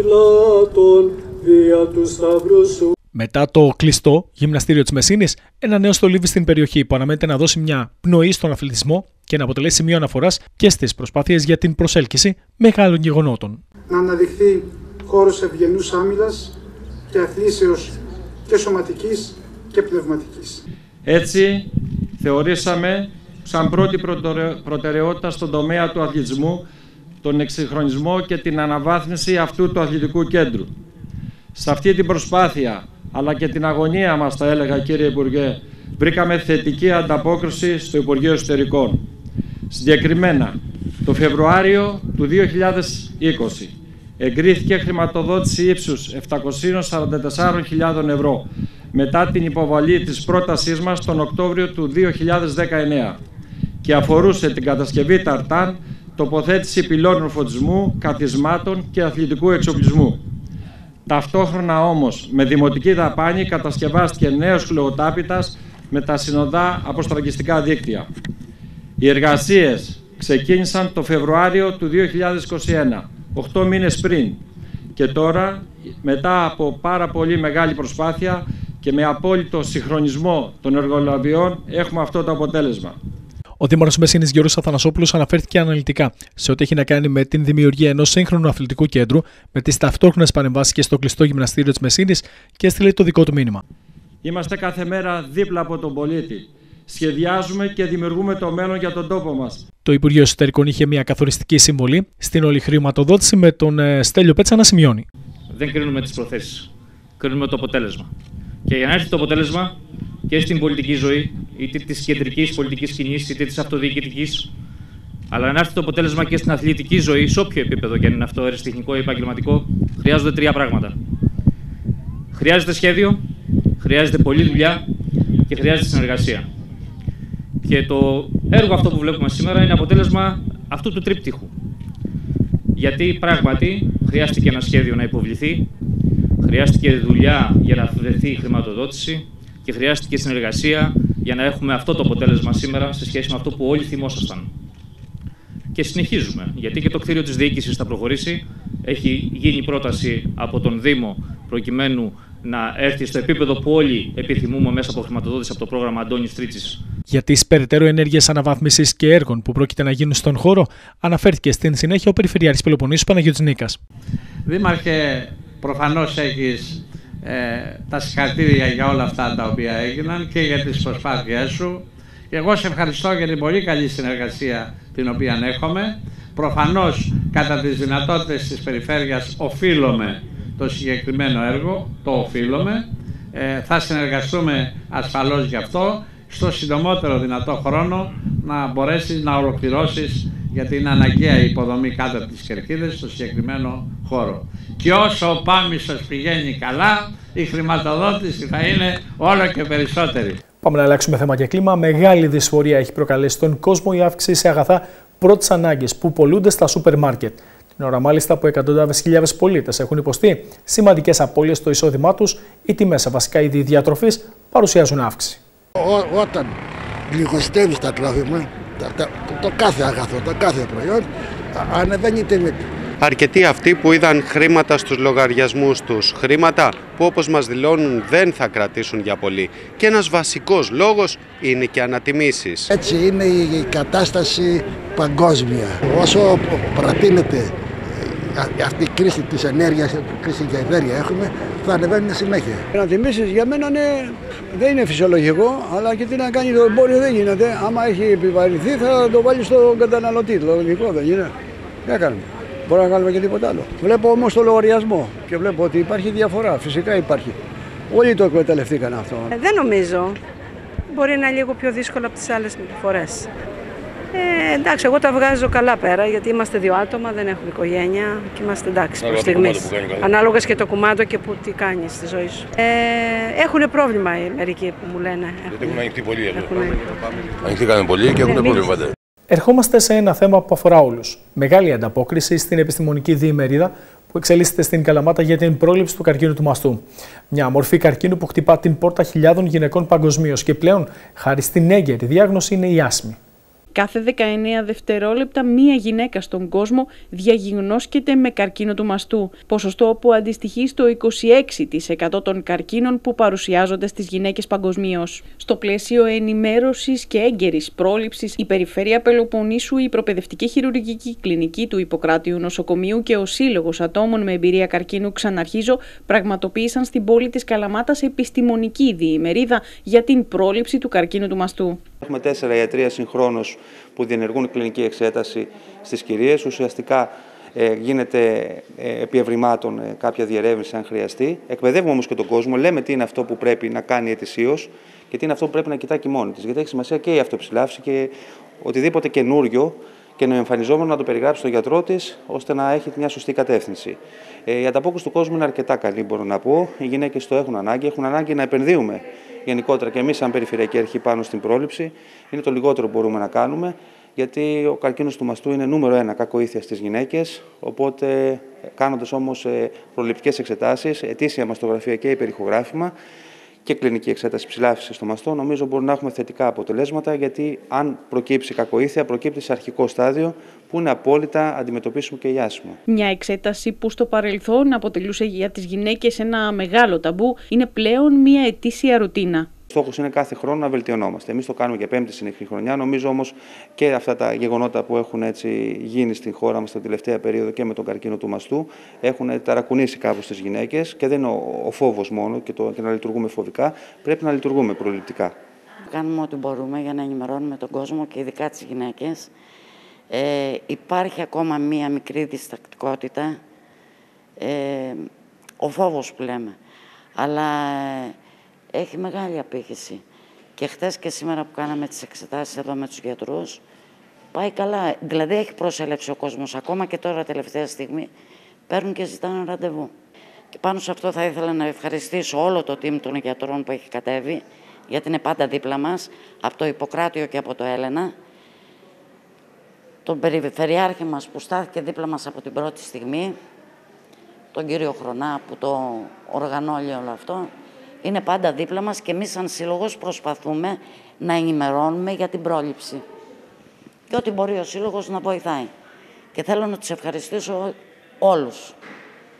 ορφυλάτων δια του σταυρού σου. Μετά το κλειστό γυμναστήριο της Μεσσήνης, ένα νέο στολίβι στην περιοχή που αναμένεται να δώσει μια πνοή στον αθλητισμό και να αποτελέσει σημείο αναφοράς και στις προσπάθειες για την προσέλκυση μεγάλων γεγονότων. Να αναδειχθεί χώρος ευγενούς άμυλας και αθλήσεως και σωματικής και πνευματικής. Έτσι, θεωρήσαμε σαν πρώτη προτεραιότητα στον τομέα του αθλητισμού τον εξυγχρονισμό και την αναβάθμιση αυτού του αθλητικού κέντρου. Σε αυτή την προσπάθεια, αλλά και την αγωνία μας, θα έλεγα, κύριε Υπουργέ, βρήκαμε θετική ανταπόκριση στο Υπουργείο Εσωτερικών. Συγκεκριμένα, το Φεβρουάριο του δύο χιλιάδες είκοσι εγκρίθηκε χρηματοδότηση ύψους επτακόσιες σαράντα τέσσερις χιλιάδες ευρώ μετά την υποβολή της πρότασής μας τον Οκτώβριο του δύο χιλιάδες δεκαεννέα και αφορούσε την κατασκευή ταρτάν, τοποθέτηση πυλώνων φωτισμού, καθισμάτων και αθλητικού εξοπλισμού. Ταυτόχρονα όμως, με δημοτική δαπάνη κατασκευάστηκε νέος χλωοτάπητας με τα συνοδά αποστραγγιστικά δίκτυα. Οι εργασίες ξεκίνησαν το Φεβρουάριο του δύο χιλιάδες είκοσι ένα, οκτώ μήνες πριν, και τώρα, μετά από πάρα πολύ μεγάλη προσπάθεια και με απόλυτο συγχρονισμό των εργολαβιών, έχουμε αυτό το αποτέλεσμα. Ο Δήμαρχος Μεσσήνης Γιώργος Αθανασόπουλος αναφέρθηκε αναλυτικά σε ό,τι έχει να κάνει με την δημιουργία ενός σύγχρονου αθλητικού κέντρου, με τις ταυτόχρονες παρεμβάσεις και στο κλειστό γυμναστήριο της Μεσσήνης, και έστειλε το δικό του μήνυμα. Είμαστε κάθε μέρα δίπλα από τον πολίτη. Σχεδιάζουμε και δημιουργούμε το μέλλον για τον τόπο μας. Το Υπουργείο Εσωτερικών είχε μια καθοριστική συμβολή στην όλη χρηματοδότηση, με τον Στέλιο Πέτσα να σημειώνει. Δεν κρίνουμε τις προθέσεις. Κρίνουμε το αποτέλεσμα. Και για να έρθει το αποτέλεσμα και στην πολιτική ζωή, είτε της κεντρικής πολιτικής σκηνής, είτε της αυτοδιοικητικής, αλλά να έρθει το αποτέλεσμα και στην αθλητική ζωή, σε όποιο επίπεδο και αν είναι αυτό, αριστεχνικό ή επαγγελματικό, χρειάζονται τρία πράγματα. Χρειάζεται σχέδιο, χρειάζεται πολλή δουλειά και χρειάζεται συνεργασία. Και το έργο αυτό που βλέπουμε σήμερα είναι αποτέλεσμα αυτού του τρίπτυχου. Γιατί πράγματι χρειάστηκε ένα σχέδιο να υποβληθεί, χρειάστηκε δουλειά για να βρεθεί η χρηματοδότηση και χρειάστηκε συνεργασία για να έχουμε αυτό το αποτέλεσμα σήμερα σε σχέση με αυτό που όλοι θυμόσασταν. Και συνεχίζουμε, γιατί και το κτίριο της διοίκησης θα προχωρήσει. Έχει γίνει πρόταση από τον Δήμο προκειμένου να έρθει στο επίπεδο που όλοι επιθυμούμε μέσα από χρηματοδότηση από το πρόγραμμα Αντώνης Τρίτσης. Για τις περαιτέρω ενέργειες αναβάθμισης και έργων που πρόκειται να γίνουν στον χώρο, αναφέρθηκε στην συνέχεια ο Περιφερειάρχης Πελοποννήσου Παναγιώτης Νίκας. Δήμαρχε, προφανώς έχεις ε, τα συγχαρητήρια για όλα αυτά τα οποία έγιναν και για τις προσπάθειές σου. Και εγώ σε ευχαριστώ για την πολύ καλή συνεργασία την οποία έχουμε. Προφανώς, κατά τις δυνατότητες της περιφέρειας, οφείλουμε το συγκεκριμένο έργο, το οφείλουμε. Ε, θα συνεργαστούμε ασφαλώς γι' αυτό, στο συντομότερο δυνατό χρόνο να μπορέσεις να ολοκληρώσεις, γιατί είναι αναγκαία η υποδομή κάτω από τις κερκίδες στο συγκεκριμένο χώρο. Και όσο ο Πάμισος πηγαίνει καλά, η χρηματοδότηση θα είναι όλο και περισσότερη. Πάμε να αλλάξουμε θέμα και κλίμα. Μεγάλη δυσφορία έχει προκαλέσει στον κόσμο η αύξηση σε αγαθά πρώτης ανάγκης που πωλούνται στα σούπερ μάρκετ. Την ώρα μάλιστα που εκατοντάδες χιλιάδες πολίτες έχουν υποστεί σημαντικές απώλειες στο εισόδημά τους, οι τιμές σε βασικά είδη διατροφής παρουσιάζουν αύξηση. Ό, όταν λιγοστεύει τα τρόφιμα, το, το, το κάθε αγαθό, το κάθε προϊόν, ανεβαίνει η τιμή. Αρκετοί αυτοί που είδαν χρήματα στους λογαριασμούς τους, χρήματα που όπως μας δηλώνουν δεν θα κρατήσουν για πολύ. Και ένας βασικός λόγος είναι και ανατιμήσεις. Έτσι είναι η κατάσταση παγκόσμια. Όσο προτείνεται αυτή η κρίση της ενέργειας, η κρίση για ενέργεια έχουμε, θα ανεβαίνουν συνέχεια. Οι ανατιμήσεις για μένα είναι, δεν είναι φυσιολογικό, αλλά και τι να κάνει το εμπόριο δεν γίνεται. Άμα έχει επιβαρυνθεί θα το βάλει στον καταναλωτή, το λογικό δεν είναι. Τι κάνουμε. Μπορούμε να κάνουμε και τίποτα άλλο. Βλέπω όμως το λογαριασμό και βλέπω ότι υπάρχει διαφορά. Φυσικά υπάρχει. Όλοι το εκμεταλλευτήκαν αυτό. Ε, δεν νομίζω. Μπορεί να είναι λίγο πιο δύσκολο από τις άλλες φορές. Ε, εντάξει, εγώ τα βγάζω καλά πέρα γιατί είμαστε δύο άτομα, δεν έχουμε οικογένεια και είμαστε εντάξει προς στιγμής. Ανάλογα και το κουμάντο και που τι κάνει στη ζωή σου. Ε, έχουν πρόβλημα οι μερικοί που μου λένε. Γιατί έχουν ανοιχτεί πολύ εδώ. Ανοιχτήκανε πολύ και έχουν πρόβλημα. Ερχόμαστε σε ένα θέμα που αφορά όλους. Μεγάλη ανταπόκριση στην επιστημονική διημερίδα που εξελίσσεται στην Καλαμάτα για την πρόληψη του καρκίνου του μαστού. Μια μορφή καρκίνου που χτυπά την πόρτα χιλιάδων γυναικών παγκοσμίως και πλέον, χάρη στην έγκαιρη διάγνωση, είναι η άσμη. Κάθε δεκαεννέα δευτερόλεπτα μία γυναίκα στον κόσμο διαγνώσκεται με καρκίνο του μαστού, ποσοστό που αντιστοιχεί στο είκοσι έξι τοις εκατό των καρκίνων που παρουσιάζονται στις γυναίκες παγκοσμίως. Στο πλαίσιο ενημέρωσης και έγκαιρης πρόληψης, η Περιφέρεια Πελοποννήσου, η Προπαιδευτική Χειρουργική Κλινική του Ιπποκράτειου Νοσοκομείου και ο Σύλλογος Ατόμων με Εμπειρία Καρκίνου Ξαναρχίζω πραγματοποίησαν στην πόλη της Καλαμάτας επιστημονική διημερίδα για την πρόληψη του καρκίνου του μαστού. Έχουμε τέσσερα ιατρεία συγχρόνως που διενεργούν κλινική εξέταση στις κυρίες. Ουσιαστικά ε, γίνεται ε, επί ευρημάτων ε, κάποια διερεύνηση αν χρειαστεί. Εκπαιδεύουμε όμως και τον κόσμο, λέμε τι είναι αυτό που πρέπει να κάνει ετησίως και τι είναι αυτό που πρέπει να κοιτάει και μόνη της. Γιατί έχει σημασία και η αυτοψηλάφιση και οτιδήποτε καινούριο και νεοεμφανιζόμενο να το περιγράψει στον γιατρό της, ώστε να έχει μια σωστή κατεύθυνση. Ε, η ανταπόκριση του κόσμου είναι αρκετά καλή, μπορώ να πω. Οι γυναίκες το έχουν ανάγκη, έχουν ανάγκη να επενδύουμε γενικότερα και εμείς, σαν Περιφερειακή Αρχή, πάνω στην πρόληψη. Είναι το λιγότερο που μπορούμε να κάνουμε, γιατί ο καρκίνος του μαστού είναι νούμερο ένα κακοήθεια στις γυναίκες. Οπότε, κάνοντας όμως προληπτικές εξετάσεις, ετήσια μαστογραφία και υπερηχογράφημα και κλινική εξέταση ψηλάφισης στο μαστό, νομίζω μπορούμε να έχουμε θετικά αποτελέσματα, γιατί αν προκύψει κακοήθεια, προκύπτει σε αρχικό στάδιο που είναι απόλυτα αντιμετωπίσιμο και ιάσιμο. Μια εξέταση που στο παρελθόν αποτελούσε για τις γυναίκες ένα μεγάλο ταμπού, είναι πλέον μια ετήσια ρουτίνα. Στόχος είναι κάθε χρόνο να βελτιωνόμαστε. Εμείς το κάνουμε για πέμπτη συνεχή χρονιά. Νομίζω όμως και αυτά τα γεγονότα που έχουν έτσι γίνει στην χώρα μας την τελευταία περίοδο και με τον καρκίνο του μαστού έχουν ταρακουνήσει κάπως τις γυναίκες και δεν είναι ο, ο φόβος μόνο και, το, και να λειτουργούμε φοβικά. Πρέπει να λειτουργούμε προληπτικά. Κάνουμε ό,τι μπορούμε για να ενημερώνουμε τον κόσμο και ειδικά τις γυναίκες. Ε, υπάρχει ακόμα μία μικρή διστακτικότητα, ε, ο φόβος που λέμε, αλλά έχει μεγάλη απήχηση. Και χτες και σήμερα που κάναμε τις εξετάσεις εδώ με τους γιατρούς, πάει καλά. Δηλαδή έχει προσέλευση ο κόσμος, ακόμα και τώρα τελευταία στιγμή παίρνουν και ζητάνε ραντεβού. Και πάνω σε αυτό θα ήθελα να ευχαριστήσω όλο το team των γιατρών που έχει κατέβει, γιατί είναι πάντα δίπλα μας, από το Ιπποκράτειο και από το Έλενα. Τον Περιφερειάρχη μας που στάθηκε δίπλα μας από την πρώτη στιγμή, τον κύριο Χρονά που το οργανώνει όλο αυτό, είναι πάντα δίπλα μας και εμείς σαν σύλλογος προσπαθούμε να ενημερώνουμε για την πρόληψη. Και ό,τι μπορεί ο σύλλογος να βοηθάει. Και θέλω να τους ευχαριστήσω όλους.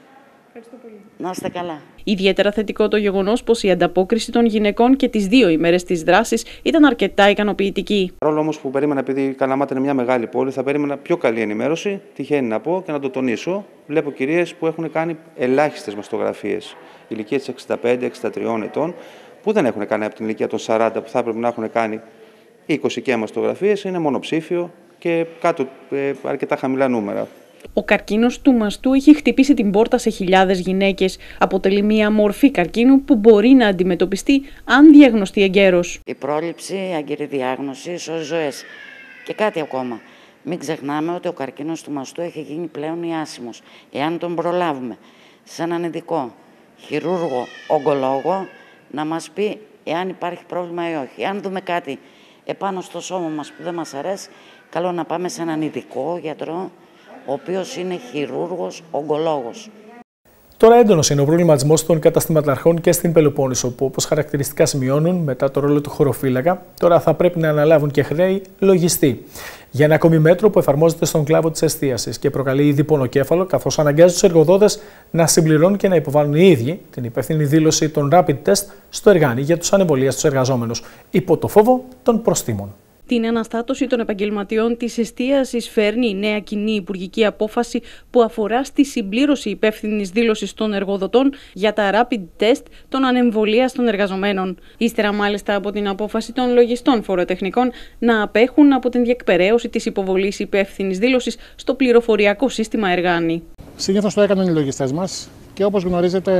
Ευχαριστώ πολύ. Να είστε καλά. Ιδιαίτερα θετικό το γεγονός πως η ανταπόκριση των γυναικών και τις δύο ημέρες της δράσης ήταν αρκετά ικανοποιητική. Παρόλο όμως που περίμενα, επειδή η Καλαμάτα είναι μια μεγάλη πόλη, θα περίμενα πιο καλή ενημέρωση. Τυχαίνει να πω και να το τονίσω. Βλέπω κυρίες που έχουν κάνει ελάχιστες μαστογραφίες ηλικίας εξήντα πέντε εξήντα τρία ετών, που δεν έχουν κάνει από την ηλικία των σαράντα, που θα έπρεπε να έχουν κάνει είκοσι και μαστογραφίες. Είναι μονοψήφιο και κάτω ε, αρκετά χαμηλά νούμερα. Ο καρκίνος του μαστού έχει χτυπήσει την πόρτα σε χιλιάδες γυναίκες. Αποτελεί μια μορφή καρκίνου που μπορεί να αντιμετωπιστεί αν διαγνωστεί εγκαίρως. Η πρόληψη, η έγκαιρη διάγνωση σώζει ζωές. Και κάτι ακόμα. Μην ξεχνάμε ότι ο καρκίνος του μαστού έχει γίνει πλέον ιάσιμος. Εάν τον προλάβουμε σε έναν ειδικό χειρούργο, ογκολόγο, να μας πει εάν υπάρχει πρόβλημα ή όχι. Εάν δούμε κάτι επάνω στο σώμα μας που δεν μας αρέσει, καλό να πάμε σε έναν ειδικό γιατρό, ο οποίος είναι χειρούργος, ογκολόγος. Τώρα έντονος είναι ο προβληματισμός των καταστηματαρχών και στην Πελοπόννησο, που όπως χαρακτηριστικά σημειώνουν μετά το ρόλο του χωροφύλακα, τώρα θα πρέπει να αναλάβουν και χρέη λογιστή. Για ένα ακόμη μέτρο που εφαρμόζεται στον κλάδο της εστίασης και προκαλεί ήδη πονοκέφαλο, καθώς αναγκάζει τους εργοδότες να συμπληρώνουν και να υποβάλουν οι ίδιοι την υπεύθυνη δήλωση των rapid test στο εργάνι για τους ανεμβολίαστους εργαζόμενους, υπό το φόβο των προστίμων. Την αναστάτωση των επαγγελματιών της εστίασης φέρνει η νέα κοινή υπουργική απόφαση που αφορά στη συμπλήρωση υπεύθυνης δήλωσης των εργοδοτών για τα rapid test των ανεμβολίαστων εργαζομένων. Ύστερα, μάλιστα, από την απόφαση των λογιστών φοροτεχνικών να απέχουν από την διεκπεραίωση της υποβολής υπεύθυνης δήλωσης στο πληροφοριακό σύστημα εργάνι. Συνήθως το έκαναν οι λογιστές μας και όπως γνωρίζετε,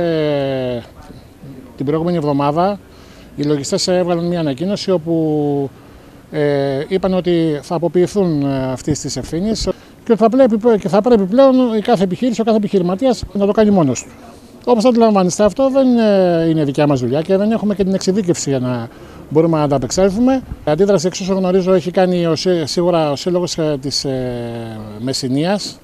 την προηγούμενη εβδομάδα οι λογιστές έβγαλαν μια ανακοίνωση όπου Ε, είπαν ότι θα αποποιηθούν αυτής της ευθύνης και θα, πρέπει, και θα πρέπει πλέον η κάθε επιχείρηση, ο κάθε επιχειρηματίας να το κάνει μόνος του. Όπως αντιλαμβάνεστε, αυτό δεν είναι δικιά μας δουλειά και δεν έχουμε και την εξειδίκευση για να μπορούμε να ανταπεξέλθουμε. Η αντίδραση, εξ όσων γνωρίζω, έχει κάνει ο, σίγουρα ο Σύλλογος της ε, Μεσσηνίας.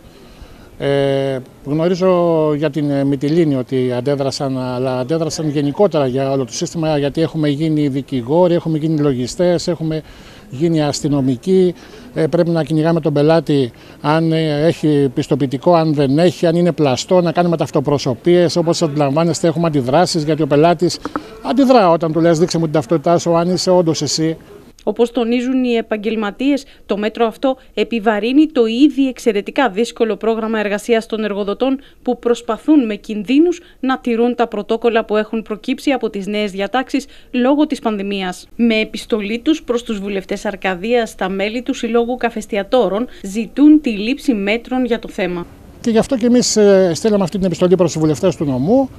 Ε, γνωρίζω για την Μυτιλήνη ότι αντέδρασαν, αλλά αντέδρασαν γενικότερα για όλο το σύστημα, γιατί έχουμε γίνει δικηγόροι, έχουμε γίνει λογιστές, έχουμε γίνει αστυνομικοί, ε, πρέπει να κυνηγάμε τον πελάτη αν έχει πιστοποιητικό, αν δεν έχει, αν είναι πλαστό, να κάνουμε ταυτοπροσωπίες. Όπως αντιλαμβάνεστε, έχουμε αντιδράσεις, γιατί ο πελάτης αντιδρά όταν του λες δείξε μου την ταυτότητά σου, αν είσαι όντως εσύ. Όπως τονίζουν οι επαγγελματίες, το μέτρο αυτό επιβαρύνει το ήδη εξαιρετικά δύσκολο πρόγραμμα εργασίας των εργοδοτών που προσπαθούν με κινδύνους να τηρούν τα πρωτόκολλα που έχουν προκύψει από τις νέες διατάξεις λόγω της πανδημίας. Με επιστολή τους προς τους βουλευτές Αρκαδίας, τα μέλη του Συλλόγου Καφεστιατόρων ζητούν τη λήψη μέτρων για το θέμα. Και γι' αυτό και εμείς στείλαμε αυτή την επιστολή προς τους βουλευτές του νομού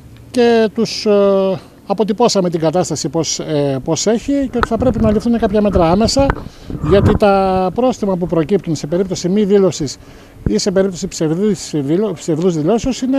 και τους αποτυπώσαμε την κατάσταση πώς, ε, πώς έχει και ότι θα πρέπει να ληφθούν κάποια μέτρα άμεσα, γιατί τα πρόστιμα που προκύπτουν σε περίπτωση μη δήλωσης ή σε περίπτωση ψευδούς δηλώσεως είναι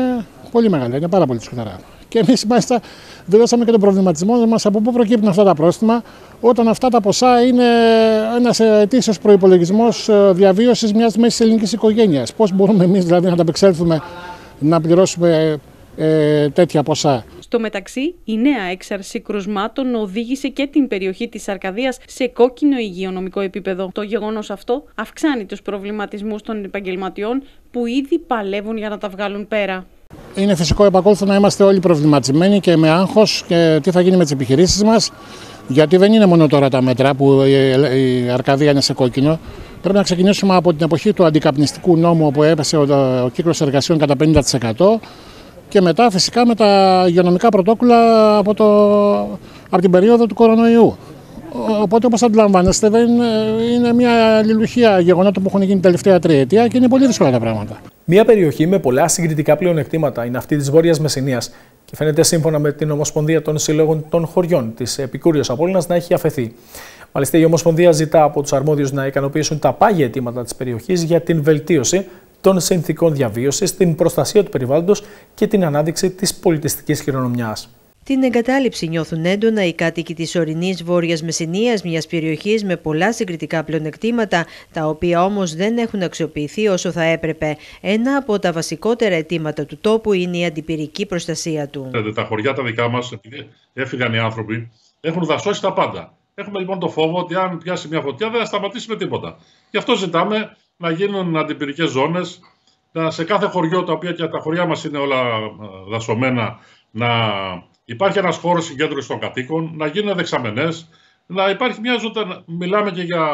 πολύ μεγάλα, είναι πάρα πολύ σοβαρά. Και εμείς μάλιστα δηλώσαμε και τον προβληματισμό μας από πού προκύπτουν αυτά τα πρόστιμα, όταν αυτά τα ποσά είναι ένας ετήσιος προϋπολογισμός διαβίωσης μιας μέσης ελληνικής οικογένειας. Πώς μπορούμε εμείς δηλαδή να ανταπεξέλθουμε να πληρώσουμε ε, τέτοια ποσά. Στο μεταξύ, η νέα έξαρση κρουσμάτων οδήγησε και την περιοχή της Αρκαδίας σε κόκκινο υγειονομικό επίπεδο. Το γεγονός αυτό αυξάνει τους προβληματισμούς των επαγγελματιών που ήδη παλεύουν για να τα βγάλουν πέρα. Είναι φυσικό επακόλουθο να είμαστε όλοι προβληματισμένοι και με άγχος και τι θα γίνει με τις επιχειρήσεις μας, γιατί δεν είναι μόνο τώρα τα μέτρα που η Αρκαδία είναι σε κόκκινο. Πρέπει να ξεκινήσουμε από την εποχή του αντικαπνιστικού νόμου, όπου έπεσε ο, ο κύκλος εργασιών κατά πενήντα τοις εκατό. Και μετά φυσικά με τα υγειονομικά πρωτόκολλα από, το, από την περίοδο του κορονοϊού. Οπότε, όπως αντιλαμβάνεστε, δεν είναι μια αλληλουχία γεγονότων που έχουν γίνει τελευταία τριετία και είναι πολύ δύσκολα τα πράγματα. Μια περιοχή με πολλά συγκριτικά πλεονεκτήματα είναι αυτή της Βόρειας Μεσσηνίας και φαίνεται σύμφωνα με την Ομοσπονδία των Συλλόγων των Χωριών της Επικούριος Απόλλωνας να έχει αφαιθεί. Μάλιστα, η Ομοσπονδία ζητά από τους αρμόδιους να ικανοποιήσουν τα πάγια αιτήματα της περιοχής για την βελτίωση των συνθηκών διαβίωσης, την προστασία του περιβάλλοντος και την ανάδειξη της πολιτιστικής κληρονομιάς. Την εγκατάλειψη νιώθουν έντονα οι κάτοικοι της ορεινής Βόρειας Μεσσηνίας, μιας περιοχής με πολλά συγκριτικά πλεονεκτήματα, τα οποία όμως δεν έχουν αξιοποιηθεί όσο θα έπρεπε. Ένα από τα βασικότερα αιτήματα του τόπου είναι η αντιπυρική προστασία του. Τα χωριά τα δικά μας, επειδή έφυγαν οι άνθρωποι, έχουν δασώσει τα πάντα. Έχουμε λοιπόν το φόβο ότι αν πιάσει μια φωτιά δεν θα σταματήσει με τίποτα. Γι' αυτό ζητάμε να γίνουν αντιπυρικές ζώνες, να, σε κάθε χωριό, τα οποία και τα χωριά μας είναι όλα δασωμένα, να υπάρχει ένας χώρος συγκέντρωσης των κατοίκων, να γίνουν δεξαμενές, να υπάρχει μια ζωή. Μιλάμε και για,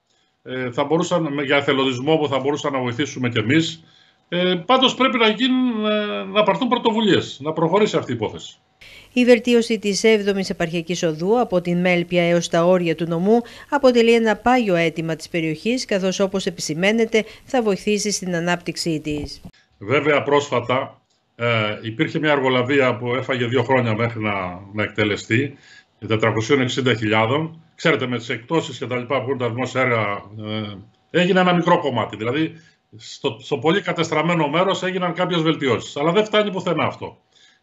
ε, θα μπορούσαν, για εθελοντισμό που θα μπορούσαν να βοηθήσουμε κι εμείς. Ε, πάντως πρέπει να, γίνουν, ε, να πάρθουν πρωτοβουλίες, να προχωρήσει αυτή η υπόθεση. Η βελτίωση της έβδομης επαρχιακής οδού από την Μέλπια έως τα όρια του νομού αποτελεί ένα πάγιο αίτημα της περιοχής, καθώς όπως επισημαίνεται θα βοηθήσει στην ανάπτυξή της. Βέβαια πρόσφατα ε, υπήρχε μια εργολαβία που έφαγε δύο χρόνια μέχρι να, να εκτελεστεί, τετρακόσιες εξήντα χιλιάδες. Ξέρετε, με τις εκτόσεις και τα λοιπά που έχουν τα δημόσια έργα, ε, έγινε ένα μικρό κομμάτι. Δηλαδή στο, στο πολύ κατεστραμμένο μέρος έγιναν κάποιες βελτιώσεις. Αλλά δεν φτάνει πουθενά αυτό.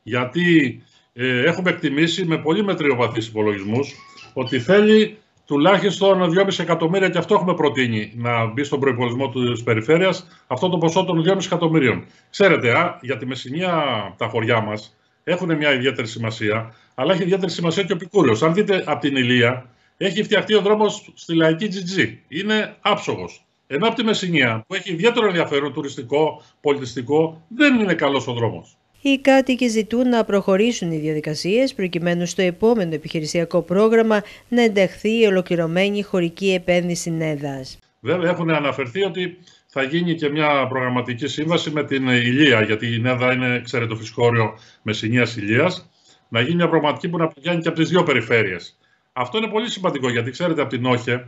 Γιατί ε, έχουμε εκτιμήσει με πολύ μετριοπαθείς υπολογισμούς ότι θέλει τουλάχιστον δυόμισι εκατομμύρια, και αυτό έχουμε προτείνει να μπει στον προϋπολογισμό της περιφέρειας, αυτό το ποσό των δυόμισι εκατομμυρίων. Ξέρετε, α, για τη Μεσσηνία τα χωριά μας έχουν μια ιδιαίτερη σημασία, αλλά έχει ιδιαίτερη σημασία και ο Πικούριος. Αν δείτε από την Ηλία, έχει φτιαχτεί ο δρόμος στη Λαϊκή τζι τζι. Είναι άψογος. Ενώ από τη Μεσσηνία, που έχει ιδιαίτερο ενδιαφέρον τουριστικό, πολιτιστικό, δεν είναι καλός ο δρόμος. Οι κάτοικοι ζητούν να προχωρήσουν οι διαδικασίες προκειμένου στο επόμενο επιχειρησιακό πρόγραμμα να ενταχθεί η ολοκληρωμένη χωρική επένδυση Νέδας. Βέβαια, έχουν αναφερθεί ότι θα γίνει και μια προγραμματική σύμβαση με την Ηλία, γιατί η Νέδα είναι, ξέρετε, το φυσικό όριο Μεσσηνίας Ηλίας, να γίνει μια προγραμματική που να πηγαίνει και από τις δύο περιφέρειες. Αυτό είναι πολύ σημαντικό, γιατί ξέρετε, από την Όχε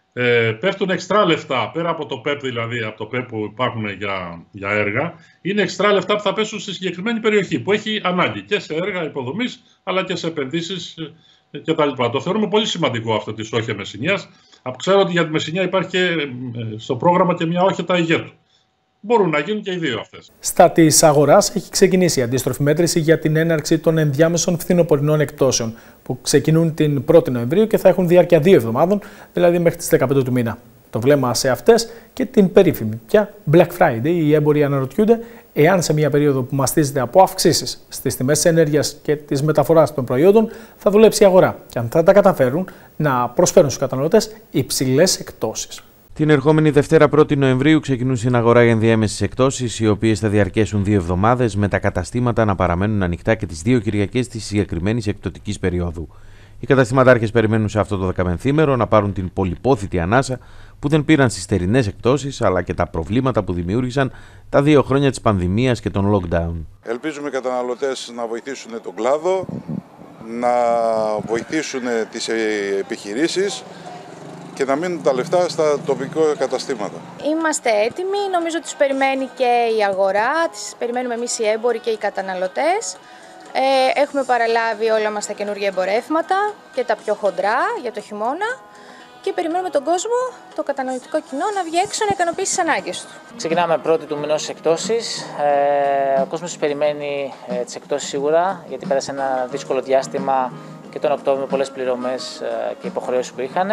ε, πέφτουν εξτρά λεφτά, πέρα από το ΠΕΠ, δηλαδή από το ΠΕΠ που υπάρχουν για, για έργα, είναι εξτρά λεφτά που θα πέσουν στη συγκεκριμένη περιοχή, που έχει ανάγκη και σε έργα υποδομής, αλλά και σε επενδύσεις κτλ. Το θεωρούμε πολύ σημαντικό αυτό της Όχε Μεσσηνίας. Ξέρω ότι για τη Μεσσηνία υπάρχει και στο πρόγραμμα και μια όχετα ηγέτου. Μπορούν να γίνουν και οι δύο αυτές. Στα της αγοράς έχει ξεκινήσει η αντίστροφη μέτρηση για την έναρξη των ενδιάμεσων φθινοπορεινών εκτόσεων, που ξεκινούν την πρώτη Νοεμβρίου και θα έχουν διάρκεια δύο εβδομάδων, δηλαδή μέχρι τις δεκαπέντε του μήνα. Το βλέμμα σε αυτές και την περίφημη πια Black Friday. Οι έμποροι αναρωτιούνται εάν σε μια περίοδο που μαστίζεται από αυξήσεις στις τιμές της ενέργειας και της μεταφοράς των προϊόντων θα δουλέψει η αγορά και αν θα τα καταφέρουν να προσφέρουν στους καταναλωτές υψηλές εκτόσεις. Την ερχόμενη Δευτέρα πρώτη Νοεμβρίου ξεκινούν στην αγορά οι ενδιάμεσες εκτόσεις, οι οποίες θα διαρκέσουν δύο εβδομάδες, με τα καταστήματα να παραμένουν ανοιχτά και τις δύο Κυριακές της συγκεκριμένης εκπτωτικής περίοδου. Οι καταστηματάρχες περιμένουν σε αυτό το δεκαπενθήμερο να πάρουν την πολυπόθητη ανάσα που δεν πήραν στις θερινές εκτόσεις, αλλά και τα προβλήματα που δημιούργησαν τα δύο χρόνια της πανδημίας και των lockdown. Ελπίζουμε οι καταναλωτές να βοηθήσουν τον κλάδο, να βοηθήσουν τις επιχειρήσεις και να μείνουν τα λεφτά στα τοπικά καταστήματα. Είμαστε έτοιμοι, νομίζω ότι τους περιμένει και η αγορά, τις περιμένουμε εμείς οι έμποροι και οι καταναλωτές. Ε, έχουμε παραλάβει όλα μας τα καινούργια εμπορεύματα και τα πιο χοντρά για το χειμώνα και περιμένουμε τον κόσμο, το καταναλωτικό κοινό, να βγει έξω να ικανοποιήσει τις ανάγκες του. Ξεκινάμε πρώτη του μηνός εκτόσεις. Ε, ο κόσμος περιμένει ε, τις εκτόσεις σίγουρα, γιατί πέρασε ένα δύσκολο διάστημα και τον Οκτώβριο με πολλές πληρωμές ε, και υποχρεώσεις που είχαν.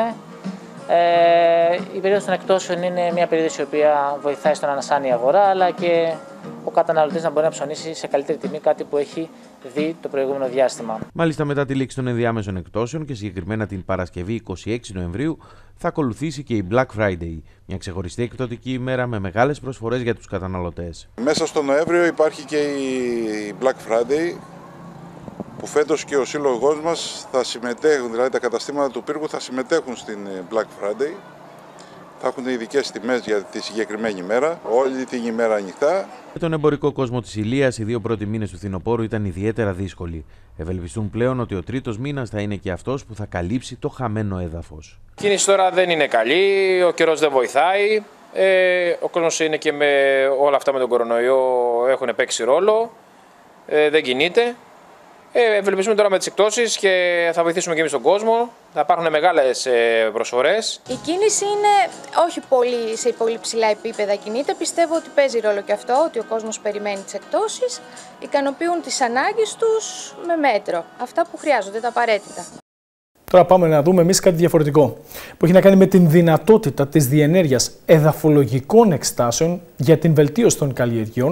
Ε, η περίοδος των εκτόσεων είναι μια περίοδος η οποία βοηθάει στο να ανασάνει η αγορά, αλλά και ο καταναλωτής να μπορεί να ψωνίσει σε καλύτερη τιμή κάτι που έχει δει το προηγούμενο διάστημα. Μάλιστα, μετά τη λήξη των ενδιάμεσων εκτόσεων και συγκεκριμένα την Παρασκευή είκοσι έξι Νοεμβρίου, θα ακολουθήσει και η Black Friday, μια ξεχωριστή εκπτωτική ημέρα με μεγάλες προσφορές για τους καταναλωτές. Μέσα στο Νοέμβριο υπάρχει και η Black Friday, που φέτος και ο σύλλογος μας θα συμμετέχουν, δηλαδή τα καταστήματα του πύργου θα συμμετέχουν στην Black Friday. Θα έχουν ειδικές τιμές για τη συγκεκριμένη ημέρα, όλη την ημέρα ανοιχτά. Για τον εμπορικό κόσμο της Ηλίας, οι δύο πρώτοι μήνες του φθινοπόρου ήταν ιδιαίτερα δύσκολοι. Ευελπιστούν πλέον ότι ο τρίτος μήνας θα είναι και αυτός που θα καλύψει το χαμένο έδαφος. Η κίνηση τώρα δεν είναι καλή, ο καιρός δεν βοηθάει. Ε, ο κόσμος είναι και με όλα αυτά με τον κορονοϊό έχουν παίξει ρόλο. Ε, δεν κινείται. Ε, ευελπιστούμε τώρα με τις εκτόσεις και θα βοηθήσουμε και εμείς τον κόσμο. Θα υπάρχουν μεγάλες ε, προσφορές. Η κίνηση είναι όχι πολύ, σε πολύ ψηλά επίπεδα κινείται. Πιστεύω ότι παίζει ρόλο και αυτό, ότι ο κόσμος περιμένει τις εκτόσεις, ικανοποιούν τις ανάγκες τους με μέτρο. Αυτά που χρειάζονται, τα απαραίτητα. Τώρα πάμε να δούμε εμείς κάτι διαφορετικό, που έχει να κάνει με την δυνατότητα της διενέργειας εδαφολογικών εκστάσεων για την βελτίωση των καλλιεργειών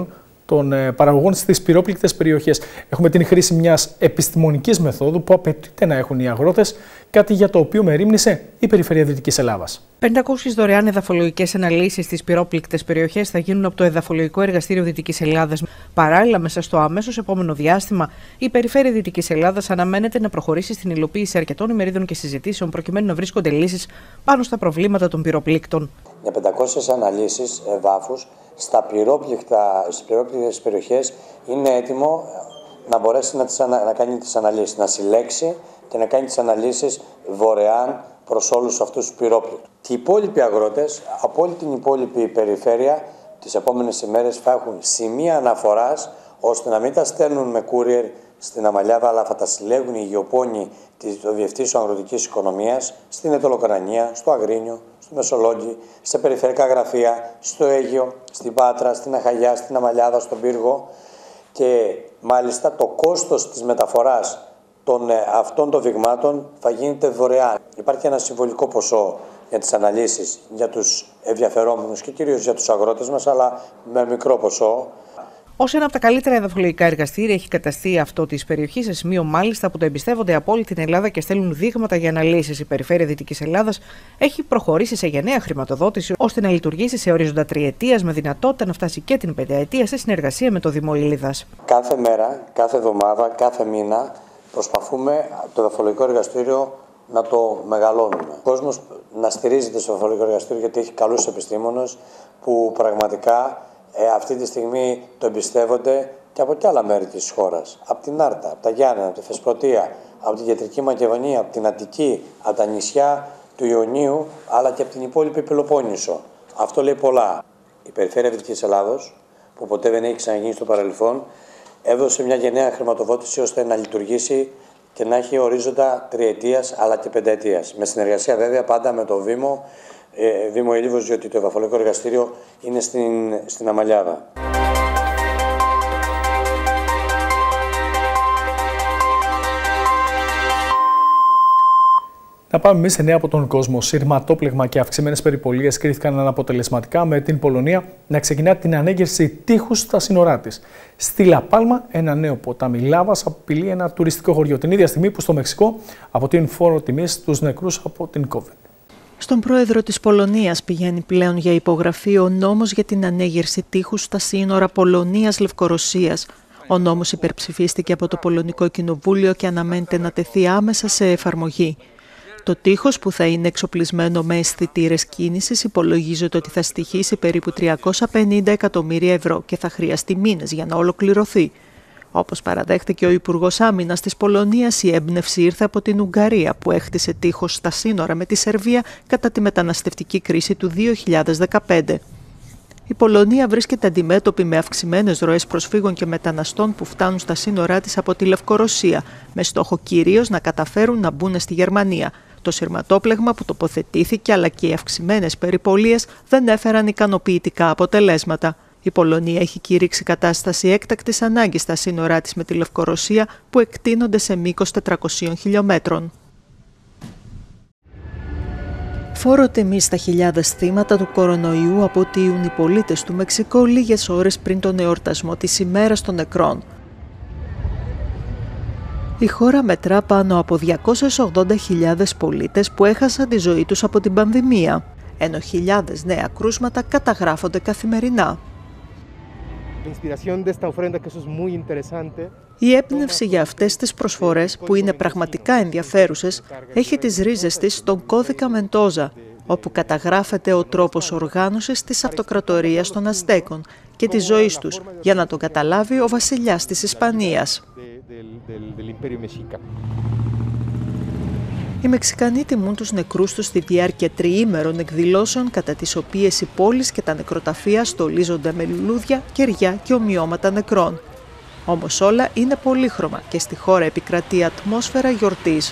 των παραγωγών στις πυρόπληκτες περιοχές. Έχουμε την χρήση μιας επιστημονικής μεθόδου που απαιτείται να έχουν οι αγρότες, κάτι για το οποίο μερίμνησε η Περιφέρεια Δυτικής Ελλάδας. πεντακόσιες δωρεάν εδαφολογικές αναλύσεις στις πυρόπληκτες περιοχές θα γίνουν από το Εδαφολογικό Εργαστήριο Δυτικής Ελλάδας. Παράλληλα, μέσα στο αμέσως επόμενο διάστημα, η Περιφέρεια Δυτικής Ελλάδας αναμένεται να προχωρήσει στην υλοποίηση αρκετών ημερίδων και συζητήσεων προκειμένου να βρίσκονται λύσεις πάνω στα προβλήματα των πυροπλήκτων. Για πεντακόσιες αναλύσεις εδάφους στα πυρόπληκτα, στις πυρόπληκτες περιοχές είναι έτοιμο να μπορέσει να, τις ανα, να κάνει τις αναλύσεις, να συλλέξει και να κάνει τις αναλύσεις δωρεάν προς όλους αυτούς τους πυρόπληκτους. Και οι υπόλοιποι αγρότες από όλη την υπόλοιπη περιφέρεια τις επόμενες ημέρες θα έχουν σημεία αναφοράς ώστε να μην τα στέλνουν με courier στην Αμαλιάδα, αλλά θα τα συλλέγουν οι γεωπόνοι του Διευθύνσεως Αγροτικής Οικονομίας στην Ετωλοκρανία, στο Αγρίνιο, στο Μεσολόγγι, σε περιφερειακά γραφεία, στο Αίγιο, στην Πάτρα, στην Αχαγιά, στην Αμαλιάδα, στον Πύργο. Και μάλιστα το κόστος της μεταφοράς των αυτών των δειγμάτων θα γίνεται δωρεάν. Υπάρχει ένα συμβολικό ποσό για τις αναλύσεις για τους ενδιαφερόμενους και κυρίως για τους αγρότες μας, αλλά με μικρό ποσό. Ως ένα από τα καλύτερα εδαφολογικά εργαστήρια έχει καταστεί αυτό της περιοχής, σε σημείο μάλιστα που το εμπιστεύονται από όλη την Ελλάδα και στέλνουν δείγματα για αναλύσεις. Η Περιφέρεια Δυτικής Ελλάδας έχει προχωρήσει σε γενναία χρηματοδότηση ώστε να λειτουργήσει σε ορίζοντα τριετίας με δυνατότητα να φτάσει και την πενταετία σε συνεργασία με το Δήμο Ήλιδας. Κάθε μέρα, κάθε εβδομάδα, κάθε μήνα προσπαθούμε το εδαφολογικό εργαστήριο να το μεγαλώνουμε. Ο κόσμος να στηρίζεται στο εδαφολογικό εργαστήριο γιατί έχει καλούς επιστήμονες που πραγματικά Ε, αυτή τη στιγμή το εμπιστεύονται και από και άλλα μέρη της χώρας. Από την Άρτα, από τα Γιάννενα, από τη Θεσπρωτεία, από την Κεντρική Μακεδονία, από την Αττική, από τα νησιά του Ιωνίου, αλλά και από την υπόλοιπη Πελοπόννησο. Αυτό λέει πολλά. Η Περιφέρεια Δυτικής Ελλάδος, που ποτέ δεν έχει ξαναγίνει στο παρελθόν, έδωσε μια γενναία χρηματοδότηση ώστε να λειτουργήσει και να έχει ορίζοντα τριετίας αλλά και πενταετίας. Με συνεργασία βέβαια πάντα με το Δήμο, ε, Δήμο Ήλιβος, διότι το εδαφολογικό εργαστήριο είναι στην, στην Αμαλιάδα. Να πάμε εμείς σε νέα από τον κόσμο. Σειρματόπλεγμα και αυξημένες περιπολίες κρίθηκαν αναποτελεσματικά, με την Πολωνία να ξεκινά την ανέγερση τείχους στα σύνορά της. Στη Λαπάλμα, ένα νέο ποτάμι λάβας απειλεί ένα τουριστικό χωριό, την ίδια στιγμή που στο Μεξικό αποτείνουν φόρο τιμής στους νεκρούς από την COVID. Στον πρόεδρο της Πολωνίας πηγαίνει πλέον για υπογραφή ο νόμος για την ανέγερση τείχους στα σύνορα Πολωνίας-Λευκορωσίας. Ο νόμος υπερψηφίστηκε από το Πολωνικό Κοινοβούλιο και αναμένεται να τεθεί άμεσα σε εφαρμογή. Το τείχος, που θα είναι εξοπλισμένο με αισθητήρες κίνησης, υπολογίζεται ότι θα στοιχήσει περίπου τριακόσια πενήντα εκατομμύρια ευρώ και θα χρειαστεί μήνες για να ολοκληρωθεί. Όπως παραδέχτηκε ο Υπουργός Άμυνας της Πολωνίας, η έμπνευση ήρθε από την Ουγγαρία, που έχτισε τείχος στα σύνορα με τη Σερβία κατά τη μεταναστευτική κρίση του δύο χιλιάδες δεκαπέντε. Η Πολωνία βρίσκεται αντιμέτωπη με αυξημένες ροές προσφύγων και μεταναστών που φτάνουν στα σύνορά της από τη Λευκορωσία, με στόχο κυρίως να καταφέρουν να μπουν στη Γερμανία. Το σειρματόπλεγμα που τοποθετήθηκε αλλά και οι αυξημένες περιπολίες δεν έφεραν ικανοποιητικά αποτελέσματα. Η Πολωνία έχει κηρύξει κατάσταση έκτακτης ανάγκης στα σύνορά της με τη Λευκορωσία, που εκτείνονται σε μήκος τετρακοσίων χιλιόμετρων. Φόρο τιμή στα χιλιάδες θύματα του κορονοϊού αποτείουν οι πολίτες του Μεξικό λίγες ώρες πριν τον εορτασμό της ημέρας των νεκρών. Η χώρα μετρά πάνω από διακόσιες ογδόντα χιλιάδες πολίτες που έχασαν τη ζωή τους από την πανδημία, ενώ χιλιάδες νέα κρούσματα καταγράφονται καθημερινά. Η έμπνευση για αυτές τις προσφορές, που είναι πραγματικά ενδιαφέρουσες, έχει τις ρίζες της στον κώδικα Μεντόζα, όπου καταγράφεται ο τρόπος οργάνωσης της αυτοκρατορίας των Αζτέκων και της ζωής τους, για να τον καταλάβει ο βασιλιάς της Ισπανίας. Οι Μεξικανοί τιμούν τους νεκρούς τους στη διάρκεια τριήμερων εκδηλώσεων, κατά τις οποίες οι πόλεις και τα νεκροταφεία στολίζονται με λουλούδια, κεριά και ομοιώματα νεκρών. Όμως όλα είναι πολύχρωμα και στη χώρα επικρατεί ατμόσφαιρα γιορτής.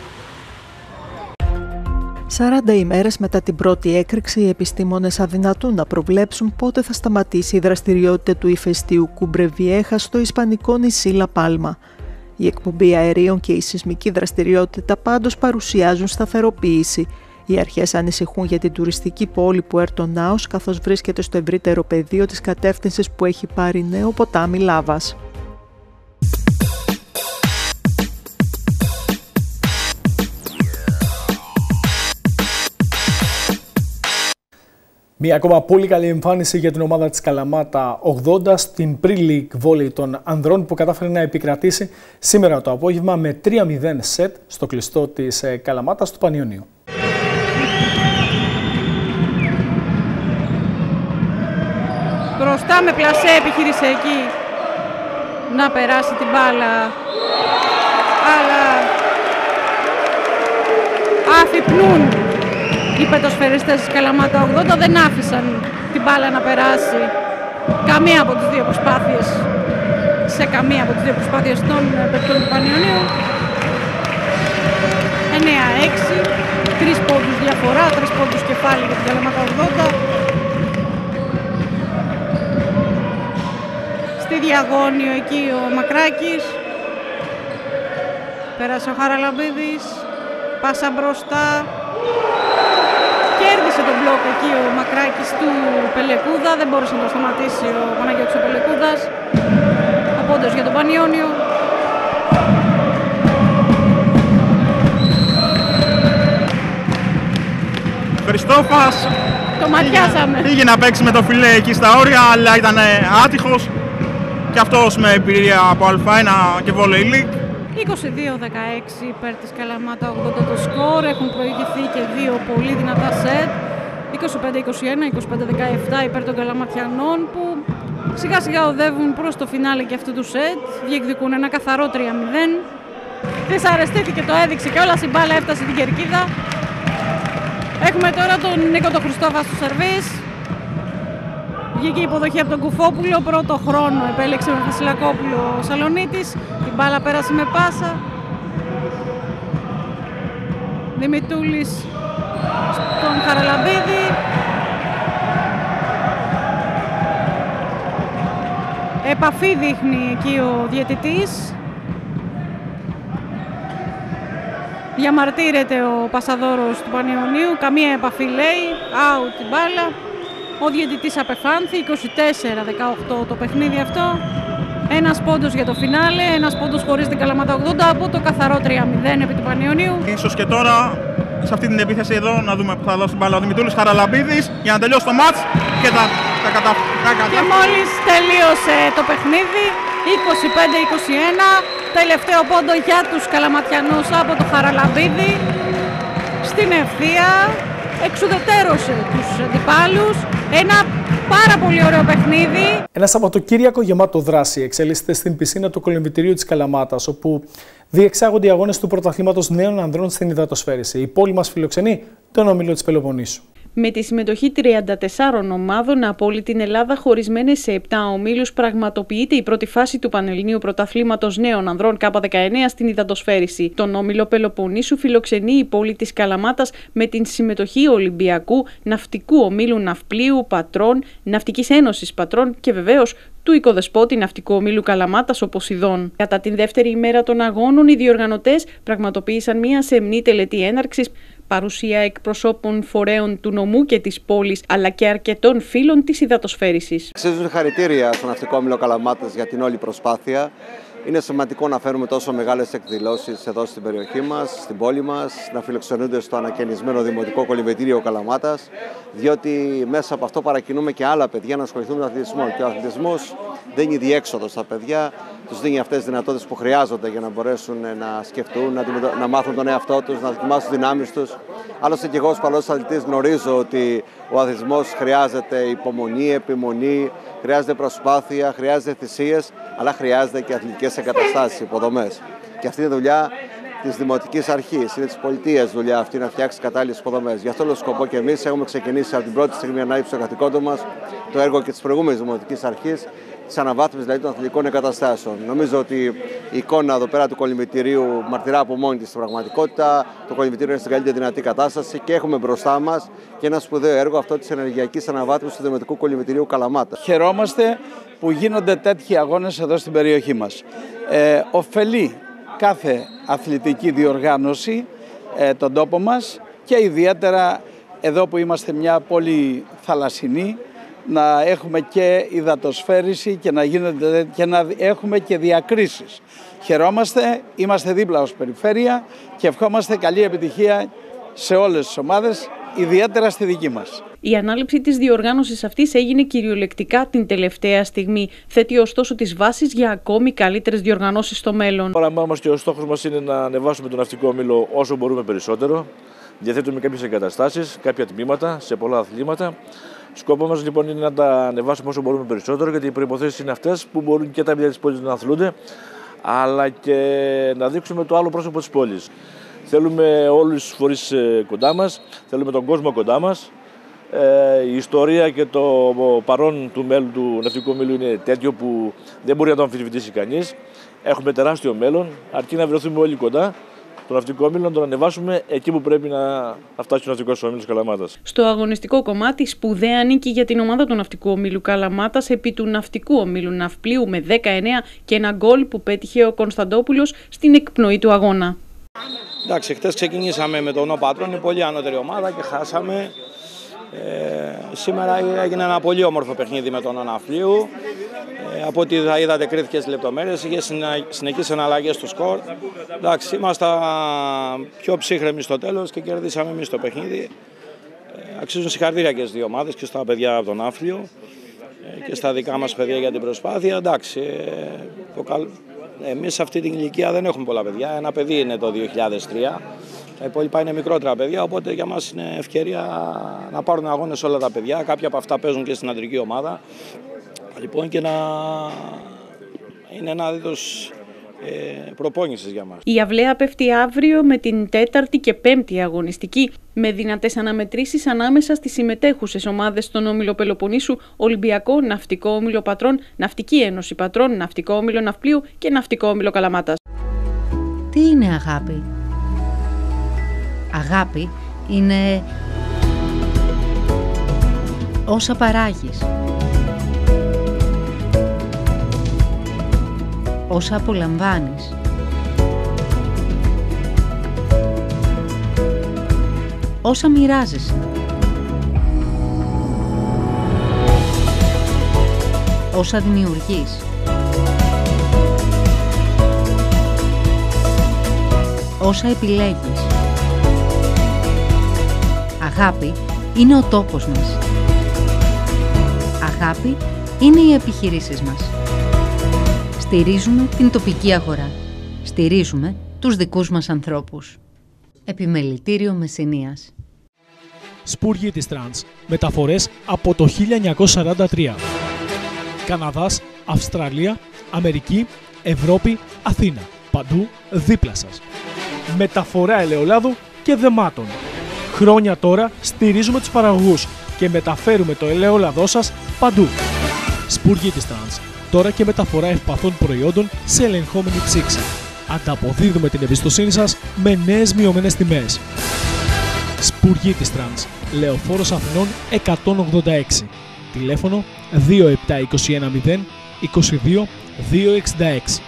σαράντα ημέρες μετά την πρώτη έκρηξη, οι επιστήμονες αδυνατούν να προβλέψουν πότε θα σταματήσει η δραστηριότητα του ηφαιστείου Κουμπρεβιέχα στο ισπανικό νησί Λαπάλμα. Η εκπομπή αερίων και η σεισμική δραστηριότητα πάντως παρουσιάζουν σταθεροποίηση. Οι αρχές ανησυχούν για την τουριστική πόλη Πουέρτο Νάος, καθώς βρίσκεται στο ευρύτερο πεδίο της κατεύθυνσης που έχει πάρει νέο ποτάμι λάβας. Μια ακόμα πολύ καλή εμφάνιση για την ομάδα της Καλαμάτα ογδόντα στην Pre-League βόλεϊ των ανδρών που κατάφερε να επικρατήσει σήμερα το απόγευμα με τρία μηδέν σετ στο κλειστό της Καλαμάτας του Πανιωνίου. Μπροστά με πλασέ επιχείρησε εκεί να περάσει την μπάλα, αλλά αφυπνούν οι πετοσφαιριστές της Καλαμάτα ογδόντα, δεν άφησαν την μπάλα να περάσει καμία από τις δύο προσπάθειες, σε καμία από τις δύο προσπάθειες των παικτών του Πανιωνίου. εννέα έξι, τρεις πόντους διαφορά, τρεις πόντους κεφάλι για την Καλαμάτα ογδόντα. Στη διαγώνιο εκεί ο Μακράκης, πέρασε ο Χαραλαμπίδης, πάσα μπροστά. Κέρδισε τον μπλοκ εκεί ο Μακράκης του Πελεκούδα, δεν μπόρεσε να το σταματήσει ο Παναγιώτης ο Πελεκούδας. Ο πόντος για τον Πανιώνιο. Χριστόφας το ματιάσαμε. Πήγε να παίξει με το φιλέ εκεί στα όρια, αλλά ήταν άτυχος. Και αυτός με εμπειρία από Α1 και Volley League. είκοσι δύο δεκαέξι υπέρ της Καλαμάτα ογδόντα το σκορ, έχουν προηγηθεί και δύο πολύ δυνατά σετ. είκοσι πέντε είκοσι ένα, είκοσι πέντε δεκαεπτά υπέρ των Καλαματιανών που σιγά σιγά οδεύουν προς το φινάλε και αυτού του σετ. Διεκδικούν ένα καθαρό τρία μηδέν. Δυσαρεστήθηκε, το έδειξε και όλα, η μπάλα έφτασε την κερκίδα. Έχουμε τώρα τον Νίκο τον Χριστόφα στο σερβίς. Βγήκε η υποδοχή από τον Κουφόπουλο, πρώτο χρόνο επέλεξε με Βασιλακόπουλο ο Σαλονίτης. Την μπάλα πέρασε με πάσα. Δημητούλης στον Χαραλαμπίδη. Επαφή δείχνει εκεί ο διαιτητής. Διαμαρτύρεται ο Πασαδόρος του Πανιωνίου, καμία επαφή λέει, out την μπάλα. Ο διαιτητής απεφάνθη, είκοσι τέσσερα δεκαοκτώ το παιχνίδι αυτό. Ένας πόντος για το φινάλε, ένας πόντος χωρίς την Καλαμάτα ογδόντα από το καθαρό τρία μηδέν επί του Πανιωνίου. Ίσως και τώρα, σε αυτή την επίθεση εδώ, να δούμε που θα δώσει την μπάλα ο Δημητούλης Χαραλαμπίδης για να τελειώσει το μάτς και τα, τα κατα... Και μόλις τελείωσε το παιχνίδι, είκοσι πέντε είκοσι ένα, τελευταίο πόντο για τους Καλαματιανούς από το Χαραλαμπίδη. Στην ευθεία εξουδετερώσε τους αντιπάλους. Ένα πάρα πολύ ωραίο παιχνίδι. Ένα Σαββατοκύριακο γεμάτο δράση εξελίσσεται στην πισίνα του κολυμβητηρίου της Καλαμάτας, όπου διεξάγονται οι αγώνες του πρωταθλήματος νέων ανδρών στην υδατοσφαίριση. Η πόλη μας φιλοξενεί τον όμιλο της Πελοποννήσου. Με τη συμμετοχή τριάντα τεσσάρων ομάδων από όλη την Ελλάδα, χωρισμένες σε επτά ομίλους, πραγματοποιείται η πρώτη φάση του Πανελληνίου Πρωταθλήματος Νέων Ανδρών Κ δεκαεννέα στην υδατοσφαίριση. Τον όμιλο Πελοποννήσου φιλοξενεί η πόλη της Καλαμάτας με την συμμετοχή Ολυμπιακού, Ναυτικού Ομίλου Ναυπλίου Πατρών, Ναυτικής Ένωσης Πατρών και βεβαίως του οικοδεσπότη Ναυτικού Ομίλου Καλαμάτας, ο Ποσειδών. Κατά την δεύτερη ημέρα των αγώνων, οι διοργανωτές πραγματοποίησαν μια σεμνή τελετή έναρξης, παρουσία εκπροσώπων φορέων του νομού και της πόλης, αλλά και αρκετών φίλων της υδατοσφαίρισης. Αξίζουν χαρητήρια στον Ναυτικό Όμιλο Καλαμάτας για την όλη προσπάθεια. Είναι σημαντικό να φέρουμε τόσο μεγάλες εκδηλώσεις εδώ στην περιοχή μας, στην πόλη μας, να φιλοξενούνται στο ανακαινισμένο Δημοτικό Κολυμβητήριο Καλαμάτας, διότι μέσα από αυτό παρακινούμε και άλλα παιδιά να ασχοληθούν με τον αθλητισμό. Και ο αθλητισμός δίνει διέξοδο στα παιδιά, τους δίνει αυτές τις δυνατότητες που χρειάζονται για να μπορέσουν να σκεφτούν, να, να μάθουν τον εαυτό τους, να δοκιμάσουν τις δυνάμεις τους. Άλλωστε, και εγώ ως παλαιός αθλητής γνωρίζω ότι ο αθλητισμός χρειάζεται υπομονή, επιμονή, χρειάζεται προσπάθεια, χρειάζεται θυσίες, αλλά χρειάζεται και αθλητικές εγκαταστάσεις, υποδομές. Και αυτή είναι η δουλειά της Δημοτικής Αρχής, είναι της πολιτείας δουλειά αυτή να φτιάξει κατάλληλες υποδομές. Γι' αυτό το σκοπό και εμείς έχουμε ξεκινήσει από την πρώτη στιγμή ανάληψη των καθηκόντων μας το έργο και της προηγούμενης Δημοτικής Αρχής, της αναβάθμισης δηλαδή των αθλητικών εγκαταστάσεων. Νομίζω ότι η εικόνα εδώ πέρα του κολυμβητηρίου μαρτυρά από μόνη της στην πραγματικότητα. Το κολυμβητήριο είναι στην καλύτερη δυνατή κατάσταση και έχουμε μπροστά μας και ένα σπουδαίο έργο, αυτό της ενεργειακής αναβάθμισης του Δημοτικού Κολυμβητηρίου Καλαμάτα. Χαιρόμαστε που γίνονται τέτοιοι αγώνες εδώ στην περιοχή μας. Ε, ωφελεί κάθε αθλητική διοργάνωση ε, τον τόπο μας και ιδιαίτερα εδώ που είμαστε μια πόλη θαλασσινή, να έχουμε και υδατοσφαίριση και να, γίνεται, και να έχουμε και διακρίσεις. Χαιρόμαστε, είμαστε δίπλα ως περιφέρεια και ευχόμαστε καλή επιτυχία σε όλες τις ομάδες, ιδιαίτερα στη δική μας. Η ανάληψη της διοργάνωσης αυτής έγινε κυριολεκτικά την τελευταία στιγμή. Θέτει ωστόσο τις βάσεις για ακόμη καλύτερες διοργανώσεις στο μέλλον. Το όραμά μας και ο στόχος μας είναι να ανεβάσουμε τον ναυτικό όμιλο όσο μπορούμε περισσότερο. Διαθέτουμε κάποιες εγκαταστάσεις, κάποια τμήματα σε πολλά αθλήματα. Σκοπό μας λοιπόν είναι να τα ανεβάσουμε όσο μπορούμε περισσότερο, γιατί οι προϋποθέσεις είναι αυτές που μπορούν και τα παιδιά της πόλης να αθλούνται, αλλά και να δείξουμε το άλλο πρόσωπο της πόλης. Θέλουμε όλους τους φορείς κοντά μας, θέλουμε τον κόσμο κοντά μας. Ε, η ιστορία και το παρόν του μέλλον του ναυτικού ομίλου είναι τέτοιο που δεν μπορεί να το αμφισβητήσει κανείς. Έχουμε τεράστιο μέλλον, αρκεί να βρεθούμε όλοι κοντά. Το ναυτικό όμιλο να τον ανεβάσουμε εκεί που πρέπει να, να φτάσει ο ναυτικός όμιλος Καλαμάτας. Στο αγωνιστικό κομμάτι, σπουδαία νίκη για την ομάδα του ναυτικού ομίλου Καλαμάτας επί του ναυτικού ομίλου Ναυπλίου με δέκα εννέα και ένα γκολ που πέτυχε ο Κωνσταντόπουλος στην εκπνοή του αγώνα. Εντάξει, χτες ξεκινήσαμε με τον Οπάτρον, είναι πολύ ανώτερη ομάδα και χάσαμε. Ε, σήμερα έγινε ένα πολύ όμορφο παιχνίδι με τον Ναυπλίου. Ε, από ό,τι θα είδατε κρίθηκε στις λεπτομέρειες, είχε συνεχείς εναλλαγές στο σκορ. Εντάξει, ήμασταν πιο ψύχρεμοι στο τέλος και κερδίσαμε εμείς το παιχνίδι. Ε, αξίζουν συγχαρητήρια και στις δύο ομάδες και στα παιδιά από τον Ναύπλιο ε, και στα δικά μας παιδιά για την προσπάθεια. Εντάξει, ε, εμείς σε αυτή την ηλικία δεν έχουμε πολλά παιδιά. Ένα παιδί είναι το δύο χιλιάδες τρία. Τα υπόλοιπα είναι μικρότερα παιδιά, οπότε για μας είναι ευκαιρία να πάρουν αγώνες όλα τα παιδιά. Κάποια από αυτά παίζουν και στην αντρική ομάδα. Λοιπόν, και να είναι ένα είδος ε, προπόνησης για μας. Η αυλαία πέφτει αύριο με την τέταρτη και πέμπτη αγωνιστική, με δυνατές αναμετρήσεις ανάμεσα στις συμμετέχουσες ομάδες στον Όμιλο Πελοποννήσου, Ολυμπιακό, Ναυτικό Όμιλο Πατρών, Ναυτική Ένωση Πατρών, Ναυτικό Όμιλο Ναυπλίου και Ναυτικό Όμιλο Καλαμάτας. Τι είναι αγάπη? Αγάπη είναι όσα παράγεις, όσα απολαμβάνεις, όσα μοιράζεσαι, όσα δημιουργείς, όσα επιλέγεις. Αγάπη είναι ο τόπος μας. Αγάπη είναι οι επιχειρήσεις μας. Στηρίζουμε την τοπική αγορά. Στηρίζουμε τους δικούς μας ανθρώπους. Επιμελητήριο Μεσσηνίας. Σπουργίτης Τρανς. Μεταφορές από το χίλια εννιακόσια σαράντα τρία. Καναδάς, Αυστραλία, Αμερική, Ευρώπη, Αθήνα. Παντού δίπλα σας. Μεταφορά ελαιολάδου και δεμάτων. Χρόνια τώρα στηρίζουμε τους παραγωγούς και μεταφέρουμε το ελαιόλαδό σας παντού. Σπουργίτης Τρανς. Τώρα και μεταφορά ευπαθών προϊόντων σε ελεγχόμενη ψήξη. Ανταποδίδουμε την εμπιστοσύνη σας με νέες μειωμένες τιμές. Σπουργίτης Τρανς. Λεωφόρος Αθηνών εκατόν ογδόντα έξι. Τηλέφωνο δύο επτά είκοσι ένα μηδέν είκοσι δύο διακόσια εξήντα έξι.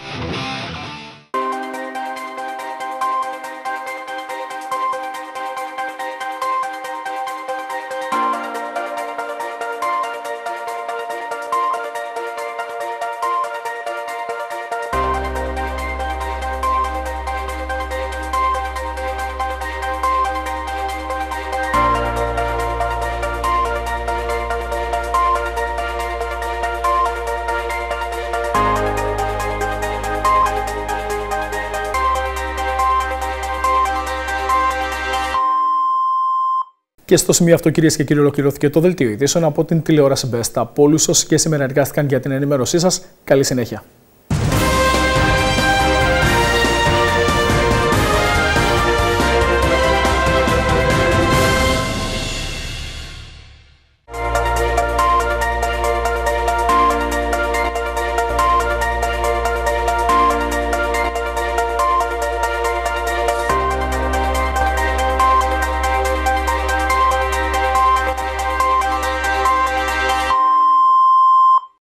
Και στο σημείο αυτό, κυρίες και κύριοι, ολοκληρώθηκε το δελτίο ειδήσεων από την τηλεόραση Best. Από όλους όσοι και σήμερα εργάστηκαν για την ενημέρωσή σας, καλή συνέχεια.